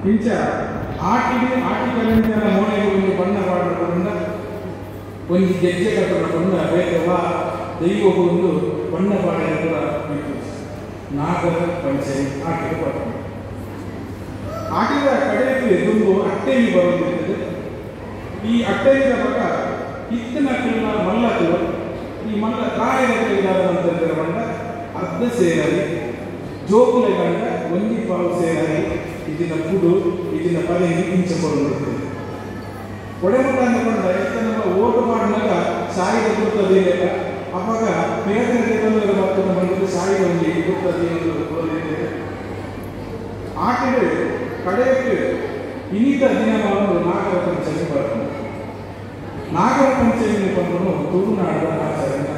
ಇಂಚ ಆಟಿಗೆ ಆಟಿ ಕಲಿಂಜನ ಮೋನೆಗೆ ಒಂದು ಬಣ್ಣ ಬಾಡೋದ್ರಿಂದ ಒಂದು ಗೆಜ್ಜೆ ಕಟ್ಟೋದ್ರಿಂದ ಬೇಕವಾ ದೈವವು ಒಂದು ಬಣ್ಣ ಬಾಡಿನ ಕೂಡ ನಾಗರ ಪಂಚಮಿ ಆಟಿಗೆ ಬರ್ತದೆ. ಆಟಿದ ಕಡೆಯಲ್ಲಿ ಒಂದು ಅಟ್ಟೆಯಲ್ಲಿ ಬರುತ್ತಿರ್ತದೆ. ಈ ಅಟ್ಟೆಯ ಬಗ ಇತ್ತನ ಕಿಲ್ಲ ಮಲ್ಲದು ಈ ಮಲ್ಲ ಕಾಯದ ಕೈಗಾರಂತ ಬಂದ ಅರ್ಧ ಸೇರಿ ಜೋಕುಲೆ ಗಂಡ ಒಂದಿ ಪಾವು ಸೇರಿ ಇದನ್ನ ಕುಡು ಇದನ್ನ ಪದೆಗೆ ಇಂಚಕೊಳ್ಳುತ್ತದೆ. ಒಡೆಮಟ ಅಂದ್ಕೊಂಡ ಎಷ್ಟು ನಮ್ಮ ಓಟು ಮಾಡಿದಾಗ ಸಾಯಿದ ಗುರುತದೇ ಅವಾಗ ಬೇರೆ ಬಂದ ಭಕ್ತನ ಬಂದು ಸಾಯಿದ ಒಂದು ಗುರುತದೇ ಎಂದು ಆಟಗಳು ಕಡೆಯಕ್ಕೆ ಇನ್ನಿತ ದಿನವನ್ನು ನಾಗರ ಪಂಚಮಿ ಬರ್ತದೆ. ನಾಗರ ಪಂಚಮಿ ಬಂದು ತುಳುನಾಡದ ಆಚರಣೆ.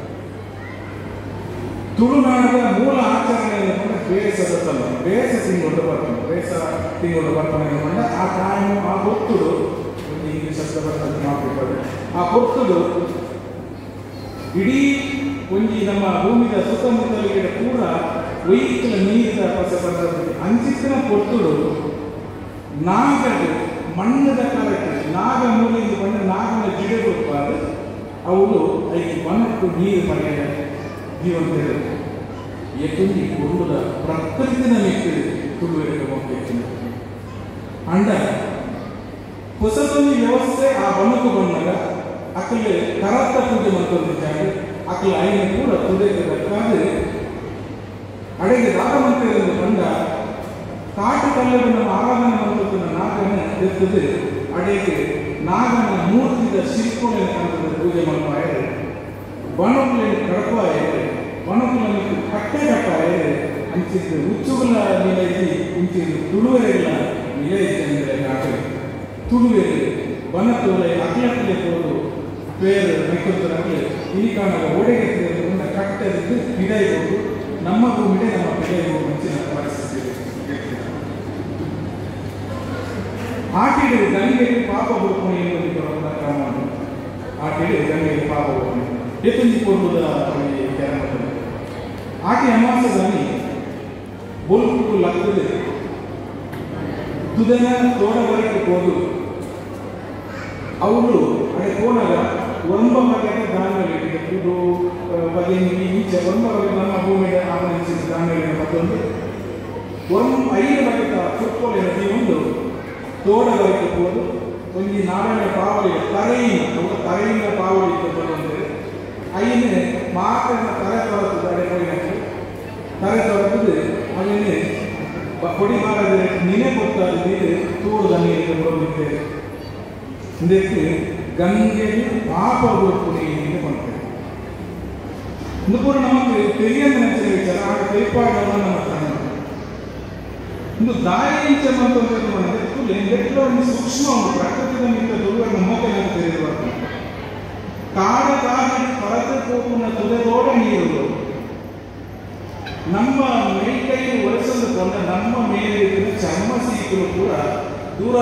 ತುಳುನಾಡದ ಮೂಲ ಆಚರಣೆ ಬೇಸದ ತಲ್ಲ ಬೇಸ ತಿಂಗಳು ಬರ್ತದೆ. ಬೇಸ ತಿಂಗಳು ಬರ್ತದೆ ಬಂದ ಆ ಟೈಮ್ ಆ ಹೊತ್ತುಡು ಒಂದು ಇಂಗ್ಲಿಷ್ ಶಬ್ದ ಬರ್ತದೆ ಮಾತಾಡ್ತಾರೆ. ಆ ಹೊತ್ತುಡು ಇಡೀ ಒಂಜಿ ನಮ್ಮ ಭೂಮಿಯ ಸುತ್ತಮುತ್ತಲಿಗೆ ಕೂಡ ವೈಯಕ್ತಿಕ ನೀರಿನ ಹೊಸ ಬರ್ತದೆ. ಅಂಚಿತ್ತಿನ ಹೊತ್ತುಡು ನಾಗದು ಮಣ್ಣದ ಕಾಲಕ್ಕೆ ನಾಗ ಮೂಲೆಯಿಂದ ಬಂದ ನಾಗನ ಗಿಡಗಳು ಅವಳು ಐದು ಬಣ್ಣಕ್ಕೂ ನೀರು ಮನೆಯ ಜೀವಂತ ಎತ್ತೊಂದಿ ಕೊಡುವುದ ಪ್ರಕೃತಿನ ಮೆಟ್ಟು ತುಳುವೆಗೆ ಹೋಗ್ಬೇಕು ಅಂಡ ಹೊಸದೊಂದು ವ್ಯವಸ್ಥೆ ಆ ಬಣ್ಣಕ್ಕೂ ಬಂದಾಗ ಅಕ್ಕಲ್ಲಿ ಕರತ್ತ ಪೂಜೆ ಮಾಡ್ಕೊಂಡಿದ್ದಾರೆ. ಅಕ್ಕಲ ಐನ ಕೂಡ ತುಳಿಗೆ ಬೇಕಾದ್ರೆ ಅಡೆಗೆ ರಾಗಮಂತ್ರಿಗಳಿಂದ ಬಂದ ಕಾಟು ಕಲ್ಲನ್ನು ನಮ್ಮ ಆರಾಧನೆ ಮಾಡುತ್ತಿದ್ದ ನಾಗನ ಎತ್ತದೆ. ಅಡೆಗೆ ನಾಗನ ಮೂರ್ತಿದ ಶಿಲ್ಪಗಳ ಕಾಲದ ಪೂಜೆ ಮಾಡುವ ಬಣಕುలను ಕಡಪಾಯೆ ಬಣಕುలను ಕಟ್ಟೆ ಕಟ್ಟಾಯೆ ಅಂಚಿದ್ದು ಹುಚ್ಚುಗಳ ನಿಲೈಸಿ ಇಂಚಿದ್ದು ತುಳುವೆರೆಲ್ಲ ನಿಲೈಸಿದ್ರೆ ನಾಟಕ ತುಳುವೆರೆ ಬನತೋಲೆ ಅಕ್ಲಕ್ಕಲೆ ಹೋದು ಬೇರೆ ನೈಕೊತ್ತರಾಗಲಿ ಈ ಕಾರಣದ ಓಡೆಗೆ ಕಟ್ಟೆದ್ದು ಪಿಡಾಯಿ ಹೋದು ನಮ್ಮ ಭೂಮಿಗೆ ನಮ್ಮ ಪಿಡಾಯಿ ಹೋಗಿ ಮುಂಚಿನ ಪರಿಸ್ಥಿತಿ. ಆಟಿಗಳು ಗಂಗೆಗೆ ಪಾಪ ಬರ್ಕೊಂಡು ಏನು ಕ್ರಮ ಆಟಿಗಳು ಗಂಗೆಗೆ ಪಾಪ ಬರ್ಕೊಂಡು ಎತ್ತೊಂದಿ ಕೊಡುವುದ ಆಟಿ ಅಮಾಸದಲ್ಲಿ ಬೋಲ್ಕು ಲಗ್ಗದೆ ತುದನ ತೋಡವರೆಗೆ ಹೋದು ಅವರು ಅಡೆ ಕೋಣಗ ಒಂಬ ಬಗೆಯ ಧಾನ್ಯಗಳಿವೆ. ಇದು ಬಗೆ ಈಚೆ ಒಂಬ ಬಗೆ ನಮ್ಮ ಭೂಮಿಗೆ ಆವರಿಸಿದ ಧಾನ್ಯಗಳಿವೆ. ಮತ್ತೊಂದು ಒಂದು ಐದು ಬಗೆಯ ಫುಟ್ಬಾಲ್ ಒಂದು ತೋಡವರೆಗೆ ಹೋದು ಒಂದು ನಾಡನೆ ಪಾವಳಿ ತರೆಯಿನ ತರೆಯಿನ ಪಾವಳಿ ಬಂದರೆ ಐನೇ ಮಾಕನ ತಲೆ ತೊರೆದು ಅಡೆ ಕೊಡಿನಕ್ಕೆ ತಲೆ ತೊರೆದು ಅದನ್ನೇ ಕೊಡಿ ಮಾರದ ನಿನೆ ಕೊಟ್ಟಾದ ನೀರು ತೋಡು ನೀರಿಗೆ ಬರುತ್ತಿದ್ದೇವೆ. ಇದಕ್ಕೆ ಗಂಗೆಗೆ ಪಾಪ ಹುಡುಕುಡಿ ಎಂದು ಮಾಡ್ತೇವೆ. ಇದು ಕೂಡ ನಮಗೆ ತೆರಿಯಂತ ನೆಚ್ಚಿನ ವಿಚಾರ ಆಗ ಕೈಪಾಡವನ್ನು ನಮ್ಮ ಕಾರಣ ಒಂದು ದಾಯಿಂಚ ಮತ್ತು ಎಂದೆಲ್ಲ ಒಂದು ಸೂಕ್ಷ್ಮ ಒಂದು ಪ್ರಕೃತಿಯ ಮಿಕ್ಕ ದುರ್ಗ ನಮ್ಮಕ್ಕೆ ನಾವು ತೆರೆದು ಬರ್ತದೆ. ಕಾಡ ಕಾಡಿ ಪರತೆ ಹೋಗುವ ತುದೆದೋಡ ನೀರು ನಮ್ಮ ಮೇಲ್ಕೈ ಒರೆಸಲು ಕೊಂಡ ನಮ್ಮ ಮೇಲೆ ಚರ್ಮ ಸೀಕಲು ಕೂಡ ದೂರ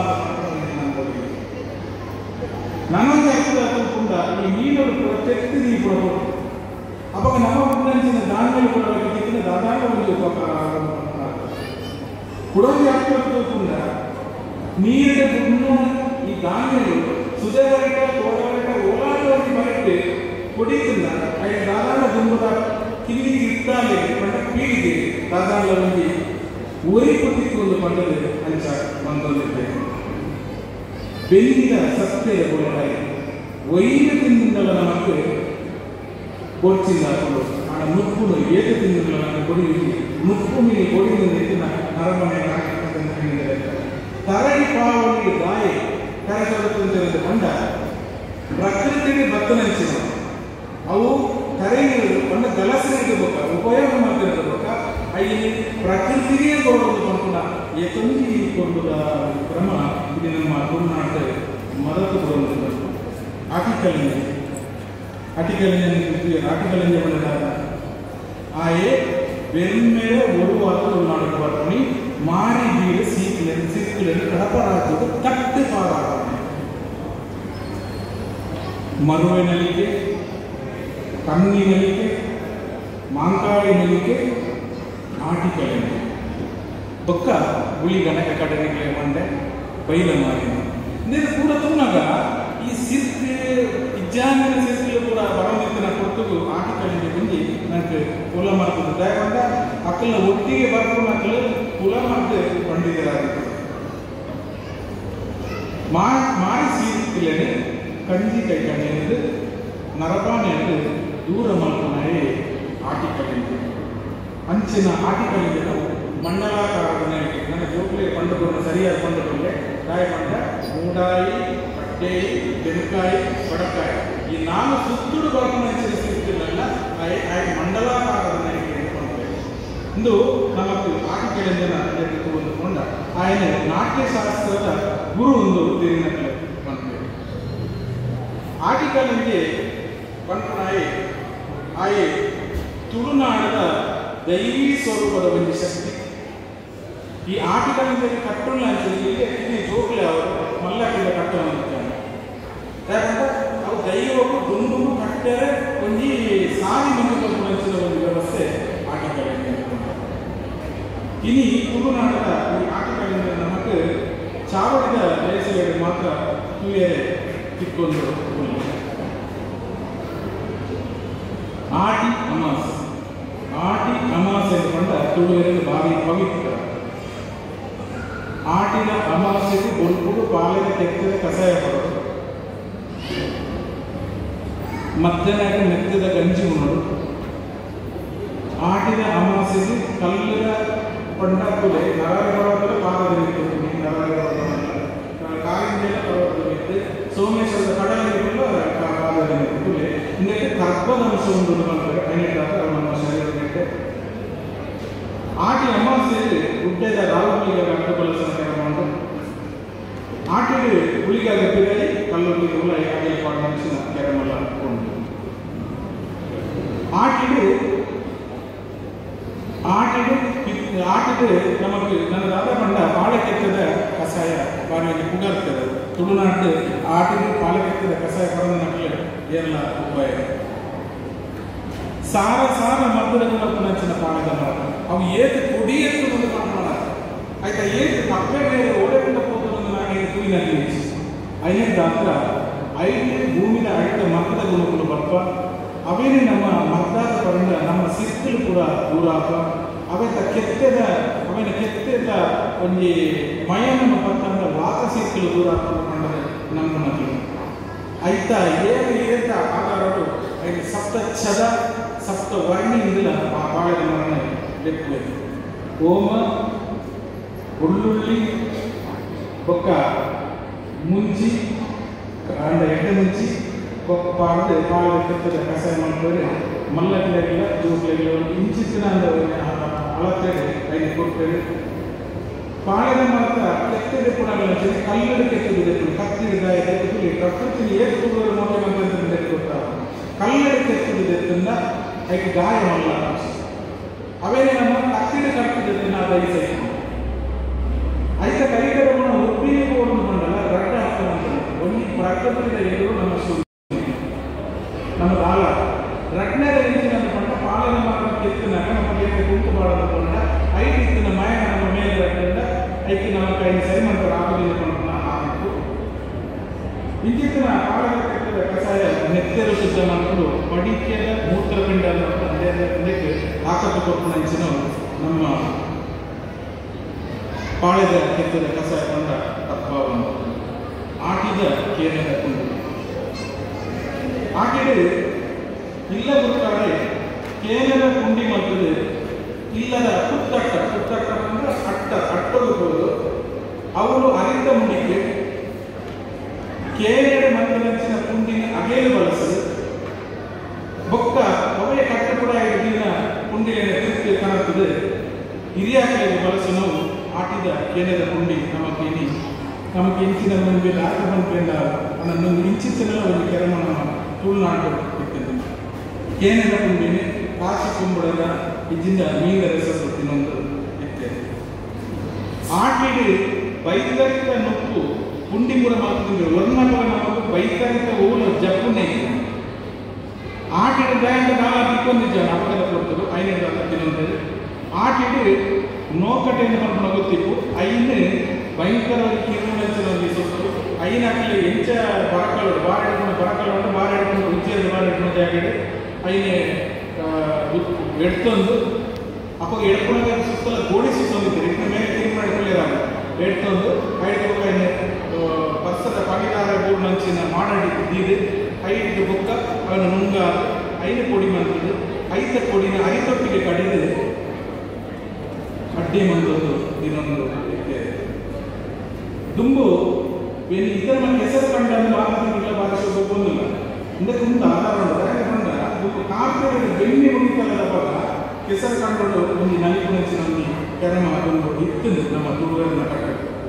ನನಗೆ ಅರ್ಥಕೊಂಡ ಈ ಮೀನುಗಳು ಕೂಡ ತೆತ್ತು ನೀ ಕೊಡಬಹುದು. ಅವಾಗ ನಮ್ಮ ಮುಂದಿನ ಧಾನ್ಯಗಳು ಕೊಡಬೇಕಿದ್ರೆ ದಾದಾನ ಒಂದು ಕುಡೋದು ಅರ್ಥಕೊಂಡ ನೀರಿನ ಗುಣ ಈ ಧಾನ್ಯಗಳು ಸುಧೆವರೆಗ ತೋಟವರೆಗ ಓಲಾಟವಾಗಿ ಬರಕ್ಕೆ ಕೊಡಿತಿಲ್ಲ. ಅಯ್ಯ ದಾದಾನ ದುಂಬದ ಕಿವಿ ಇಟ್ಟಾಲೆ ಪಂಡ ಪೀಳಿಗೆ ದಾದಾನ ಒಂದು ಉರಿ ಕೊಟ್ಟಿಕೊಂಡು ಪಂಡದೆ ಅಂಚ ಬಂದೊಂದಿದ್ದೇವೆ. ಬೆಂದಿದ ಸತ್ಯದ ಗುಣವಾಗಿ ವೈದ್ಯ ತಿಂಗಳ ನಮಗೆ ಕೊಡ್ಚಿಲ್ಲ ಆ ಮುಪ್ಪುನು ಏಕ ತಿಂಗಳ ನಮಗೆ ಕೊಡಿಯುವುದು ಮುಪ್ಪು ಮೀನಿ ಕೊಡಿಯುವುದು ಹೆಚ್ಚಿನ ನರಮನೆ ತರಡಿ ಪಾವಳಿಗೆ ಗಾಯ ಕರೆತೊರೆದು ಬಂಡ ಪ್ರಕೃತಿಗೆ ಬತ್ತನಂಚಿನ ಅವು ಕರೆಗಳು ಬಂದ ಗಲಸರಿಗೆ ಬೇಕಾ ಉಪಯೋಗ ಮಾಡ್ತಿರಬೇಕಾ ಅಲ್ಲಿ ಪ್ರಕೃತಿಗೆ ಕೊಡೋದು ಬಂದ ಏತೊಂದಿ ಕೊಡುವುದ ಕ್ರಮ ಇದು ನಮ್ಮ ತುಳುನಾಡ ಮದತು ಬರುವುದು ಆಟಿಕಲಿಂಜ ಆಟಿಕಲಿಂಜ ಆಟಿಕಲಿಂಜ ಬಂದ ಆಯೇ ಬೆನ್ಮೇಲೆ ಒರುವಾದ ತುಳುನಾಡು ಬರ್ತೀನಿ ಮಾರಿ ಬೀರ ಸೀಕ್ಲೆನ್ ಸಿಕ್ಲೆನ್ ಕಡಪರಾಜದ ಕಟ್ಟೆ ಪಾರಾಗ ಮರುವಿನಲಿಕೆ ಕಣ್ಣಿನಲಿಕೆ ಮಾಂಕಾಳಿನಲಿಕೆ ಆಟಿಕಲಿಂಜ ಬೊಕ್ಕ ಗುಳಿಗನ ಕಡೆಗೆ ಮಂಡೆ ಬೈಲ ಮಾರಿ ನೀರು ಕೂಡ ತೂನಾಗ ಈ ಸಿರ್ಕ್ ಇಜ್ಜಾಂಗಿನ ಸಿರ್ಕಿಲು ಕೂಡ ಬರೋದಿತ್ತಿನ ಕೊಟ್ಟು ಆಟಿಕಳಿಗೆ ಬಂದು ನನಗೆ ಕುಲ ಮಾಡ್ತದೆ ದಯಕೊಂಡ ಅಕ್ಕಲ ಒಟ್ಟಿಗೆ ಬರ್ಕೊಂಡು ಅಕ್ಕಲು ಕುಲ ಮಾಡ್ದು ಪಂಡಿತರಾಗಿತ್ತು ಮಾ ಮಾರಿ ಸೀರ್ಕಿಲೇನೆ ಕಂಜಿ ಕೈ ಕಣ್ಣೆಂದು ನರಪಾನೆಂದು ದೂರ ಮಲ್ಪನಾಯಿ ಆಟಿಕಳಿಗೆ ಅಂಚಿನ ಆಟಿಕಳಿಗೆ ನಾವು ಮಂಡಲಾಕಾರದ ನನ್ನ ಜೋಕ್ಲೆ ಪಂಡುಕೊಂಡು ಸರಿಯಾದ ಪಂಡುಕೊಂಡೆ ಕಾಯಿ ಪಂಡ ಮೂಡಾಯಿ ಕಟ್ಟೇಯಿ ಬೆನಕಾಯಿ ಬಡಕಾಯಿ ಈ ನಾನು ಸುತ್ತುಡು ಬರ್ಕೊಂಡು ಹಚ್ಚಿರಿಸಿರ್ತಿರಲ್ಲ ಆಯ್ ಮಂಡಲಾಕಾರದ ನಾಯಿಗೆ ಇಟ್ಕೊಂಡ್ರೆ ಇಂದು ನಮಗೆ ಆಟಿಕೆಳೆಂದಿನ ತೆಗೆದುಕೊಂಡ ಆಯನ ನಾಟ್ಯಶಾಸ್ತ್ರದ ಗುರು ಒಂದು ತಿರಿನಕ್ಕೆ ಬಂದ್ಬೇಕು ಆಟಿಕೆಳಿಗೆ ಬಂದ್ಕೊಂಡಾಯಿ ಆಯೆ ತುಳುನಾಡದ ದೈವೀ ಸ್ವರೂಪದ ಒಂದು ಶಕ್ತಿ ಈ ಆಟಿಗಳಿಂದ ಕಟ್ಟುಳ್ಳ ಅಂತೇಳಿ ಜೋಕ್ಲೆ ಅವರು ಮಲ್ಲಕ್ಕಿಂದ ಕಟ್ಟುವಂತಾನೆ ಯಾಕಂದ್ರೆ ಅವು ದೈವಕ್ಕೂ ದುಂಡು ಕಟ್ಟರೆ ಒಂದು ಸಾರಿ ಮಂದಿ ಹಂಚಿದ ಒಂದು ವ್ಯವಸ್ಥೆ ಆಟಿಗಳಿಂದ ಇನಿ ತುಳುನಾಡದ ಈ ಆಟಿಗಳಿಂದ ನಮಗೆ ಚಾವಡಿದ ದೇಶಗಳಿಗೆ ಮಾತ್ರ ತೂಯರೆ ಕಿಕ್ಕೊಂಡು ಆಟಿ ಅಮಾಸೆ ಆಟಿ ಅಮಾಸೆ ಕೊಂಡ ತುಳುವರೆಗೆ ಭಾರಿ ಪವಿತ್ರ ಆಟಿನ ಅಮಾಸೆಗೆ ಬೊಲ್ಪುಡು ಪಾಲನೆ ತೆಗೆದ ಕಷಾಯ ಬರೋದು ಮಧ್ಯಾಹ್ನ ಮೆತ್ತದ ಗಂಜಿ ಉಣ್ಣೋದು ಆಟಿನ ಅಮಾಸೆಗೆ ಕಲ್ಲರ ಪಂಡಾಕುಲೆ ನರಗಡವರ ಪಾದದಲ್ಲಿ ಕಾಲಿಂದ ಪರ್ವತದಲ್ಲಿ ಸೋಮೇಶ್ವರದ ಕಡಲಿಗೆ ಪಾದದಲ್ಲಿ ಕುಲೆ ಇಂದಕ್ಕೆ ಕರ್ಪದ ಅಂಶ ಒಂದು ಮಾಡ್ತಾರೆ ಹನ್ನೆರಡು ನಮ್ಮ ಶರೀರಕ್ಕೆ ಆಟಿ ಅಮಾವಾಸ್ಯೆಯಲ್ಲಿ ಗುಡ್ಡೆದ ರಾಹುಗಳಿಗೆ ಅಡ್ಡಗೊಳಿಸಿದ ಕ್ರಮವನ್ನು ಆಟಿಗೆ ಹುಲಿಗಾಗ ಪಿರಲಿ ಕಲ್ಲುಗೆ ಹುಲ ಅಡಿಯ ಪಾಡಿನ ಕ್ರಮಲ್ಲ ಕೊಂಡು ಆಟಿಗೆ ಆಟಿಗೆ ಆಟಿಗೆ ನಮಗೆ ನನ್ನ ರಾಧ ಪಂಡ ಪಾಲಕೆತ್ತದ ಕಷಾಯ ಬಾರಿಗೆ ಪುಗಾರ್ತದೆ ತುಳುನಾಡು ಆಟಿಗೆ ಪಾಲಕೆತ್ತದ ಕಷಾಯ ಪಡೆದ ನಮಗೆ ಎಲ್ಲ ಉಪಾಯ ಸಾರ ಸಾರ ಮದ್ದರಗಳ ನಚ್ಚಿನ ಪಾಳದ ಮರ ಅವು ಏತು ಕುಡಿಯತ್ತು ಒಂದು ಮಾಡ ಆಯ್ತಾ ಏತು ಪಕ್ಕ ಬೇರೆ ಓಡೇಟ ಹೋಗೋದನ್ನು ನಾನು ತೂಯಿನಲ್ಲಿ ಐನೇ ದಾತ್ರ ಐನೇ ಭೂಮಿನ ಅಡಿತ ಮಕ್ಕದ ಗುಣಗಳು ಬರ್ಪ ಅವೇನೇ ನಮ್ಮ ಮತದಾರ ಪರಂಗ ನಮ್ಮ ಸಿಕ್ಕಲು ಕೂಡ ದೂರ ಆಪ ಅವೆಂತ ಕೆತ್ತದ ಅವೇನ ಕೆತ್ತದ ಒಂದು ಮಯನ ಪತ್ತಂದ ವಾತ ಸಿಕ್ಕಲು ದೂರ ಆಗ್ತದೆ ನಮ್ಮ ಮಕ್ಕಳು ಆಯ್ತಾ ಏನು ಏತ ಆಧಾರಗಳು ಐದು ಸಪ್ತ ಛದ ಸಪ್ತ ವರ್ಣಿಯಿಂದ ಬಾಳೆದ ಮರಣ ಲೆಕ್ಕಬೇಕು ಓಮ ಉಳ್ಳುಳ್ಳಿ ಬೊಕ್ಕ ಮುಂಚಿ ಅಂಡ ಎಡ್ಡೆ ಮುಂಚಿ ಬೊಕ್ಕ ಪಾಡ್ದು ಪಾಳ ಕೆತ್ತದ ಕಷಾಯ ಮಾಡ್ತಾರೆ ಮಲ್ಲಗಿಲ್ಲ ಜೋಗ್ಲಿಲ್ಲ ಒಂದು ಇಂಚಿನ ಅಳತೆಡೆ ಐದು ಕೊಡ್ತೇವೆ ಪಾಳದ ಮಾತ್ರ ಕೆತ್ತದ ಕೂಡ ಕಲ್ಲಲ್ಲಿ ಕೆತ್ತಿದೆ ಕತ್ತಿದ ಕೆತ್ತಲಿ ಪ್ರಕೃತಿ ಏಕೆ ಕೊಡುವ ಮೊದಲ ಕೊಡ್ತಾರೆ ಕಲ್ಲಲ್ಲಿ ಕೆತ್ತಿದ ಅದಕ್ಕೆ ಗಾಯವಲ್ಲ ಅವೇನೇ ನಮ್ಮ ಕತ್ತಿನ ಕಟ್ಟಿದ ನಾವು ಬಯಸಬೇಕು ಆಯ್ತಾ ಕೈಗಳ ಒಪ್ಪಿಗೆ ಒಂದು ಮಂಡಲ ರಟ್ಟ ಆಗ್ತದೆ ಒಂದು ಪ್ರಕೃತಿಯ ಎದುರು ನಮ್ಮ ಸುಳ್ಳು ನಮ್ಮ ಕಾಲ ರಟ್ನದ ರೀತಿ ನಮ್ಮ ಪಂಡ ಪಾಲನೆ ಮಾತ್ರ ಕೆತ್ತಿನಾಗ ನಮಗೆ ಗುಂಪು ಬಾಳದ ಕೊಂಡ ಐದು ಇತ್ತಿನ ಮಯ ನಮ್ಮ ಮೇಲೆ ರಟ್ಟಿಂದ ಐತಿ ನಮ್ಮ ಕೈ ಸರಿ ಮಾಡ್ತಾರೆ ಆಗೋದಿಲ್ಲ ಕೊಂಡ ಆಗಬೇಕು ಇಂಚಿತ್ತಿನ ಪಾಲನೆ ಕೆತ್ತದ ಕಷಾಯ ನೆತ್ತೆರು ಶುದ್ಧ ಮಾಡಿಕೊಂಡು ಪಡಿಕೆಯ ಮೂತ್ರಪಿಂಡ ಅದಕ್ಕೆ ಆಕಟ್ಟು ಕೊಟ್ಟು ಹಂಚಿನ ನಮ್ಮ ಪಾಳೆದ ಕೆತ್ತದ ಕಷಾಯ ಕೊಂಡ ತತ್ವವನ್ನು ಆಟಿದ ಕೇರಳ ಕೊಂಡು ಆಟಿಗೆ ಇಲ್ಲ ಗೊತ್ತಾಳೆ ಕೇರಳ ಕುಂಡಿ ಮಾಡ್ತದೆ ಇಲ್ಲದ ಕುತ್ತಟ್ಟ ಕುತ್ತಟ್ಟ ಅಂದ್ರೆ ಅಟ್ಟ ಅಟ್ಟೋದು ಅವರು ಅರಿತ ಮುಂಡಿಗೆ ಕೇರಳ ಮಂದಿನ ಕುಂಡಿನ ಅಗೇಲು ಬಳಸಲು ಬೊಕ್ಕ ಅವೇ ಕಟ್ಟ ಕೂಡ ಇದಿನ ಕುಂಡಿಯನ್ನು ತಿರುಗಿ ಕಾಣುತ್ತದೆ ಹಿರಿಯಾಕಲಿಗೆ ಬಳಸಿ ನಾವು ಆಟಿದ ಕೇಂದ್ರದ ಕುಂಡಿ ನಮಗೆ ಇನಿ ನಮಗೆ ಇಂಚಿನ ಮುಂದೆ ಆಟ ಬಂದ್ರಿಂದ ನನ್ನೊಂದು ಇಂಚಿನ ಒಂದು ಕೆರಮಣ ತುಳುನಾಡು ಇರ್ತದೆ ಕೇಂದ್ರದ ಕುಂಡಿನಿ ಕಾಸಿ ಕುಂಬಳದ ಇದ್ದಿಂದ ಮೀನ ರಸ ತಿನ್ನೊಂದು ಇರ್ತದೆ ಆಟಿಗೆ ವೈತರಿಕ ನುಪ್ಪು ಕುಂಡಿ ಕೂಡ ಮಾತ್ರ ವರ್ಣಗಳ ನಮಗೆ ವೈತರಿಕ ಓಲು ಜಪ್ಪುನೇ ಆಟಿಗೆ ಬ್ಯಾಂಡ್ ಕಾಲ ಬಿಕ್ಕೊಂದಿದ್ದ ಅಪಘಾತ ಕೊಡ್ತರು ಐನೂರ ತಿನ್ನೊಂದು ಆಟಿಡು ನೋಕಟೆಯನ್ನು ಮಾಡ್ಕೊಂಡು ಗೊತ್ತಿತ್ತು ಐನು ಭಯಂಕರವಾಗಿ ಕಿರುನಂಚಿನಲ್ಲಿ ಸುತ್ತು ಐನ ಹಾಕಲಿ ಎಂಚ ಬರಕಲು ಬಾರ ಹಿಡ್ಕೊಂಡು ಬರಕಲು ಉಂಟು ಬಾರ ಹಿಡ್ಕೊಂಡು ರುಚಿಯಲ್ಲಿ ಬಾರ ಹಿಡ್ಕೊಂಡು ಜಾಗಡೆ ಐನೆ ಎಡ್ತೊಂದು ಅಪ್ಪ ಎಡ್ಕೊಂಡಾಗ ಸುತ್ತಲ ಗೋಡಿ ಸುತ್ತೊಂದಿತ್ತು ಇನ್ನು ಮೇಲೆ ಕ್ಲೀನ್ ಮಾಡಿಕೊಳ್ಳಿರಾಗ ಎಡ್ತೊಂದು ಐದು ಐನೆ ಬಸ್ಸದ ಪಗಿದಾರ ಗೋಡು ನಂಚಿನ ಮಾಡಾಡಿದ್ದು ದೀದು ಐದು ಬುಕ್ಕ ಅವನು ನುಂಗ ಐದು ಪೊಡಿ ಮಂತಿದ್ದು ಐದ ಪೊಡಿನ ಐದೊಟ್ಟಿಗೆ ಕಡಿದು ಅಡ್ಡಿ ಮಂದೊಂದು ಇನ್ನೊಂದು ದುಂಬು ಇದರ ನಮ್ಮ ಹೆಸರು ಕಂಡು ಮಾತಾಡಿಲ್ಲ ಭಾಷೆ ಒಬ್ಬೊಂದಿಲ್ಲ ಇದಕ್ಕೆ ಮುಂದೆ ಆಧಾರ ಬಂದ ದುಂಬು ಕಾಫಿ ಬೆಣ್ಣೆ ಮುಗಿತಲ್ಲದ ಭಾಗ ಹೆಸರು ಕಂಡು ಒಂದು ನಲಿಪು ನೆಚ್ಚಿನ ಒಂದು ಕೆರಮ ಒಂದು ಇತ್ತು ನಮ್ಮ ತುಳುವರಿನ ಕಟ್ಟ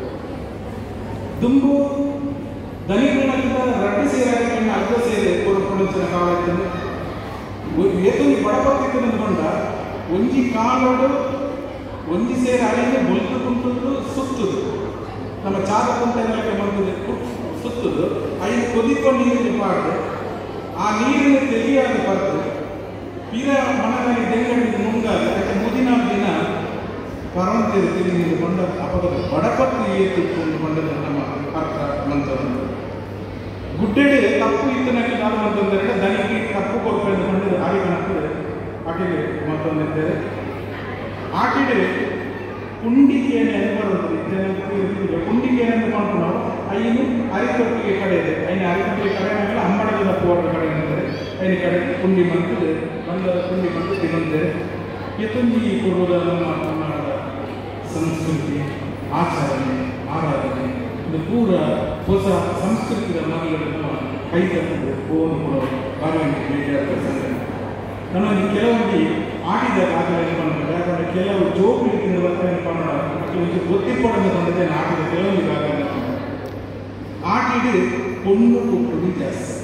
ದುಂಬು ದನಿಗುಣದಿಂದ ರಡ್ಡು ಸೇರಾಗಿನ ಅರ್ಧ ಸೇರಿ ಕೊಡ್ಕೊಂಡಿನ ಕಾಲ ಇತ್ತು ಏತೊಂದು ಬಡಪತ್ತಿತ್ತು ಅಂದ್ಕೊಂಡ ಒಂಜಿ ಕಾಲೋಡು ಒಂಜಿ ಸೇರಿ ಅಲ್ಲಿಂದ ಬೊಲ್ತು ಕುಂಟುದು ಸುತ್ತುದು ನಮ್ಮ ಚಾದ ಕುಂಟೆಗಳಿಗೆ ಬಂದು ಸುತ್ತುದು ಐದು ಕೊದಿಕೊಂಡು ನೀರಿನ ಪಾಡು ಆ ನೀರಿನ ತೆಲಿಯಾದ ಬರ್ತದೆ ಪೀರ ಮನದಲ್ಲಿ ದೆಂಗಡಿದು ಮುಂಗಾದ ಯಾಕೆ ಮುಂದಿನ ದಿನ ಪರಂತೇರು ತಿರುಗಿ ಕೊಂಡ ಅಪಗದ ಬಡಪತ್ತು ಏತಿಕೊಂಡು ಕೊಂಡದ್ದು ನಮ್ಮ ಅರ್ಥ ಮಂತ್ರವನ್ನು ಗುಡ್ಡೆಡೆ ತಪ್ಪು ಇತ್ತನಕ್ಕೆ ನಾನು ಅಂತಂದರೆ ದನಿಗೆ ತಪ್ಪು ಕೊಡ್ಕೊಂಡು ಕೊಂಡದ್ದು ಆಗಿ ಕಾಣ್ತದೆ ಆಕೆಗೆ ಮತ್ತೊಂದಿದ್ದಾರೆ ಆಕೆಡೆ ಕುಂಡಿಕೆಯನ್ನು ಬರೋದು ಕುಂಡಿಕೆಯನ್ನು ಮಾಡ್ಕೊಂಡು ನಾವು ಐನು ಅರಿತೊಟ್ಟಿಗೆ ಕಡೆ ಇದೆ ಐನು ಅರಿತೊಟ್ಟಿಗೆ ಕಡೆ ಆಮೇಲೆ ಅಂಬಡದ ತಪ್ಪುವಾದ ಕಡೆ ಅಂದರೆ ಐನ ಕಡೆ ಕುಂಡಿ ಮಂತದೆ ಬಂದ ಕುಂಡಿ ಮಂತು ತಿನ್ನಂತಾರೆ ಎತ್ತೊಂದು ಕೊಡುವುದ ನಮ್ಮ ಕನ್ನಡದ ಸಂಸ್ಕೃತಿ ಆಚರಣೆ ಆರಾಧನೆ ಇದು ಪೂರ ಹೊಸ ಸಂಸ್ಕೃತಿಯ ಮನೆಗಳನ್ನು ಕೈ ತಪ್ಪದೆ ಫೋನ್ ಕೊಡೋದು ಬಾರವಂತಿ ಭೇಟಿಯಾದ ಸಂಘಟನೆ ನಮ್ಮಲ್ಲಿ ಕೆಲವೊಂದು ಆಡಿದ ದಾಖಲೆ ಬಂದಿದೆ ಯಾಕಂದರೆ ಕೆಲವು ಜೋಗುಳಿಯಿಂದ ಬರ್ತೇನೆ ಕನ್ನಡ ಕೆಲವೊಂದು ಗೊತ್ತಿಪ್ಪಡನ್ನು ಬಂದಿದೆ ಆಟಿದ ಕೆಲವೊಂದು ದಾಖಲೆ ಆಟಿಡು பொண்ணு கூப்பிடுது ಜಾಸ್ತಿ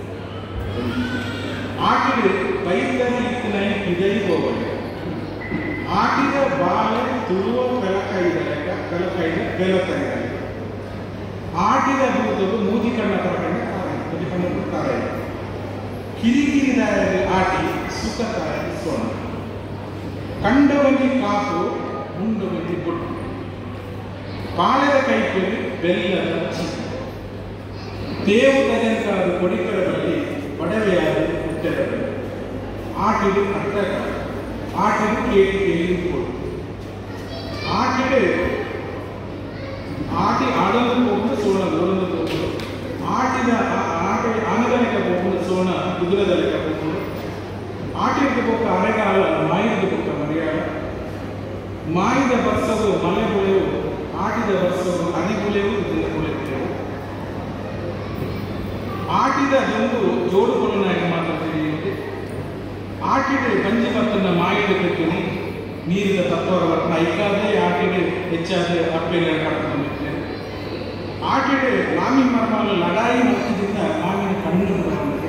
ಆಟಿಡು ಬೈಕರಿ ಇತ್ತಿನ ಇದೇ ಹೋಗಲ್ಲ ಆಟಿದ ಬಾಳೆ ತುಳುವ ಕಲಕೈದ ಕಲಕೈದ ಬೆಲಕೈದ ಆಟಿದ ಬೂದದು ಮೂಜಿ ಕಣ್ಣ ಕರಕಣ್ಣ ಮೂಜಿ ಕಣ್ಣ ಕಾರ ಕಿರಿಕಿರಿದಾಯರಿ ಆಟಿ ಸುಖದಾಯರಿ ಸೋಣ ಕಂಡವನಿಗೆ ಕಾಪು ಮುಂಡವನಿಗೆ ಬೊಟ್ಟು ಪಾಳೆದ ಕೈಕೊಲಿ ಬೆಲ್ಲದ ಚಿಕ್ಕ ದೇವತಂಕಾದ ಕೊಡಿಕರದಲ್ಲಿ ಒಡವೆಯಾದ ಹುಟ್ಟೆರಡು ಆಟಿಡು ಅರ್ಥಕ ಆಟಿಡು ಕೇಳಿ ಕೇಳಿ ಕೊಡು ಆಟಿಡು ಆಟಿ ಆಡಲು ಹೋಗುವುದು ಸೋಣ ಗೋಲನ್ನು ಹೋಗುವುದು ಆಟಿದ ಆಟ ಆನದನಿಕ ಹೋಗುವುದು ಸೋಣ ಕುದುರದಲಿಕ ಹೋಗುವುದು ಆಟಿಗೆ ಹೋಗ ಅರೆಗಾಲ ಮಾಯಿದ ಹೋಗ ಮರ್ಯಾದ ಮಾಯಿದ ಬರ್ಸವು ಮಲೆ ಬುಳೆವು ಆಟಿದ ಬರ್ಸವು ಅದಿಗುಳೆವು ಇದನ್ನು ಕುಳೆಯುತ್ತೇವೆ ಆಟಿದ ಒಂದು ಜೋಡುಗಳನ್ನು ಮಾತಾಡ್ತೀನಿ ಆಟಿಡು ಗಂಜಿ ಭತ್ತನ ಮಾಯಿದ ಕಟ್ಟಿನಿ ನೀರಿನ ತತ್ವರ ಭತ್ತ ಐಕಾದೇ ಆಟಿಡು ಹೆಚ್ಚಾದ ಅಪ್ಪೆಲ್ಲ ಕಟ್ಕೊಂಡಿರ್ತೇನೆ ಆಟಿಡು ಮಾಮಿ ಮರಮಾಲ ಲಡಾಯಿ ಮತ್ತದಿಂದ ಮಾಮಿನ ಕಣ್ಣು ಬಂದಿದೆ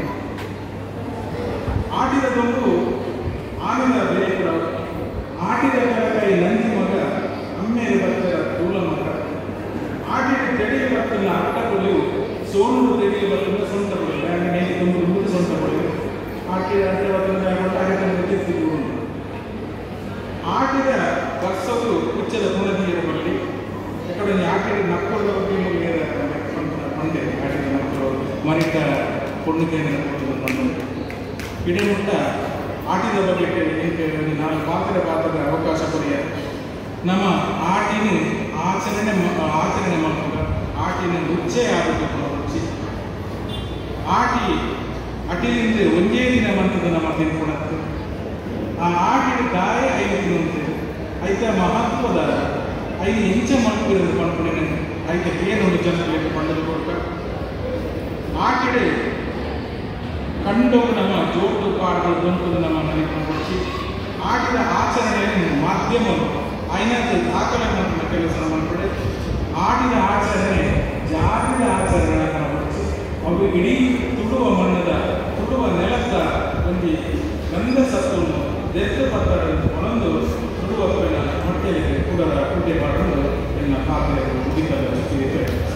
ಆಟಿದದೊಂದು ಆನಂದ ಬೇರೆ ಕೂಡ ಆಟಿದ ಕರಕಾಯಿ ನಂಜಿ ಮಗ ಅಮ್ಮೆಯ ಭತ್ತದ ತೂಲ ಮಗ ಆಟಿಡು ತೆಡೆಯ ಭತ್ತನ ಅಟ್ಟ ಕೊಲೆಯು ಸೋನು ತೆಗೆಯ ಭತ್ತದ ಸೊಂಟ ಕೊಲೆ ನೇಲಿ ತುಂಬ ಮುಂದೆ ಸೊಂಟ ಕೊಲೆ ಆಟಿದ ಅಟ್ಟ ಭತ್ತದ ಆಟಿದ ವರ್ಷವು ಕುಚ್ಚದ ಪುನದಿಯರ ಬಳಿ ಯಾಕಡೆ ಆಟಿದ ನಕ್ಕದ ಬಗ್ಗೆ ಮಂಡೆ ಆಟಿದ ಮಕ್ಕಳು ಮರಿತ ಪೊಣ್ಣುಕೆಯನ್ನು ಬಂದು ಇಡೀಮುಟ್ಟ ಆಟಿದ ಬಗ್ಗೆ ನಾನು ಪಾತ್ರ ಪಾತ್ರದ ಅವಕಾಶ ಕೊಡಿಯ ನಮ್ಮ ಆಟಿನ ಆಚರಣೆ ಆಚರಣೆ ಮಾಡುವಾಗ ಆಟಿನ ರುಚೆ ಆರೋಗ್ಯ ರುಚಿ ಆಟಿ ಅಟಿಲಿಂದ ಒಂದೇ ದಿನ ಮಂತದ ನಮ್ಮ ತಿನ್ಕೊಳತ್ತು ಆ ಆಟಿನ ದಾಯ ಐದು ತಿನ್ನುತ್ತೇವೆ ಐತ ಮಹತ್ವದ ಐದು ಇಂಚ ಮಕ್ಕಳು ಮಾಡ್ಕೊಂಡೇನೆ ಐತೆ ಏನೊಂದು ಜನರಿಗೆ ಬಂಡಲು ಕೊಡ್ಕ ಆಟಿಡೆ ಕಂಡವು ನಮ್ಮ ಜೋಟು ಪಾಡು ದೊಂಟು ನಮ್ಮ ನರಿಕೊಂಡು ಆಟಿದ ಆಚರಣೆಯನ್ನು ಮಾಧ್ಯಮ ಐನದ್ದು ದಾಖಲೆ ಮಾಡಿದ ಕೆಲಸ ಮಾಡ್ಕೊಂಡೆ ಆಟಿದ ಆಚರಣೆ ಜಾತಿದ ಆಚರಣೆ ಕಾಣಬಡಿಸಿ ಅವು ಇಡೀ ತುಳುವ ಮಣ್ಣದ ತುಳುವ ನೆಲದ ಒಂದು ಗಂಧ ಸತ್ವವನ್ನು ದೆತ್ತು ಪತ್ತರ ಒಂದೊಂದು ತುಳುವ ಹೊಟ್ಟೆಗೆ ಕೂಡ ಕುಡ್ಡೆ ಮಾಡಿಕೊಂಡು ಎನ್ನ ಪಾತ್ರೆ ಉದಿಕದ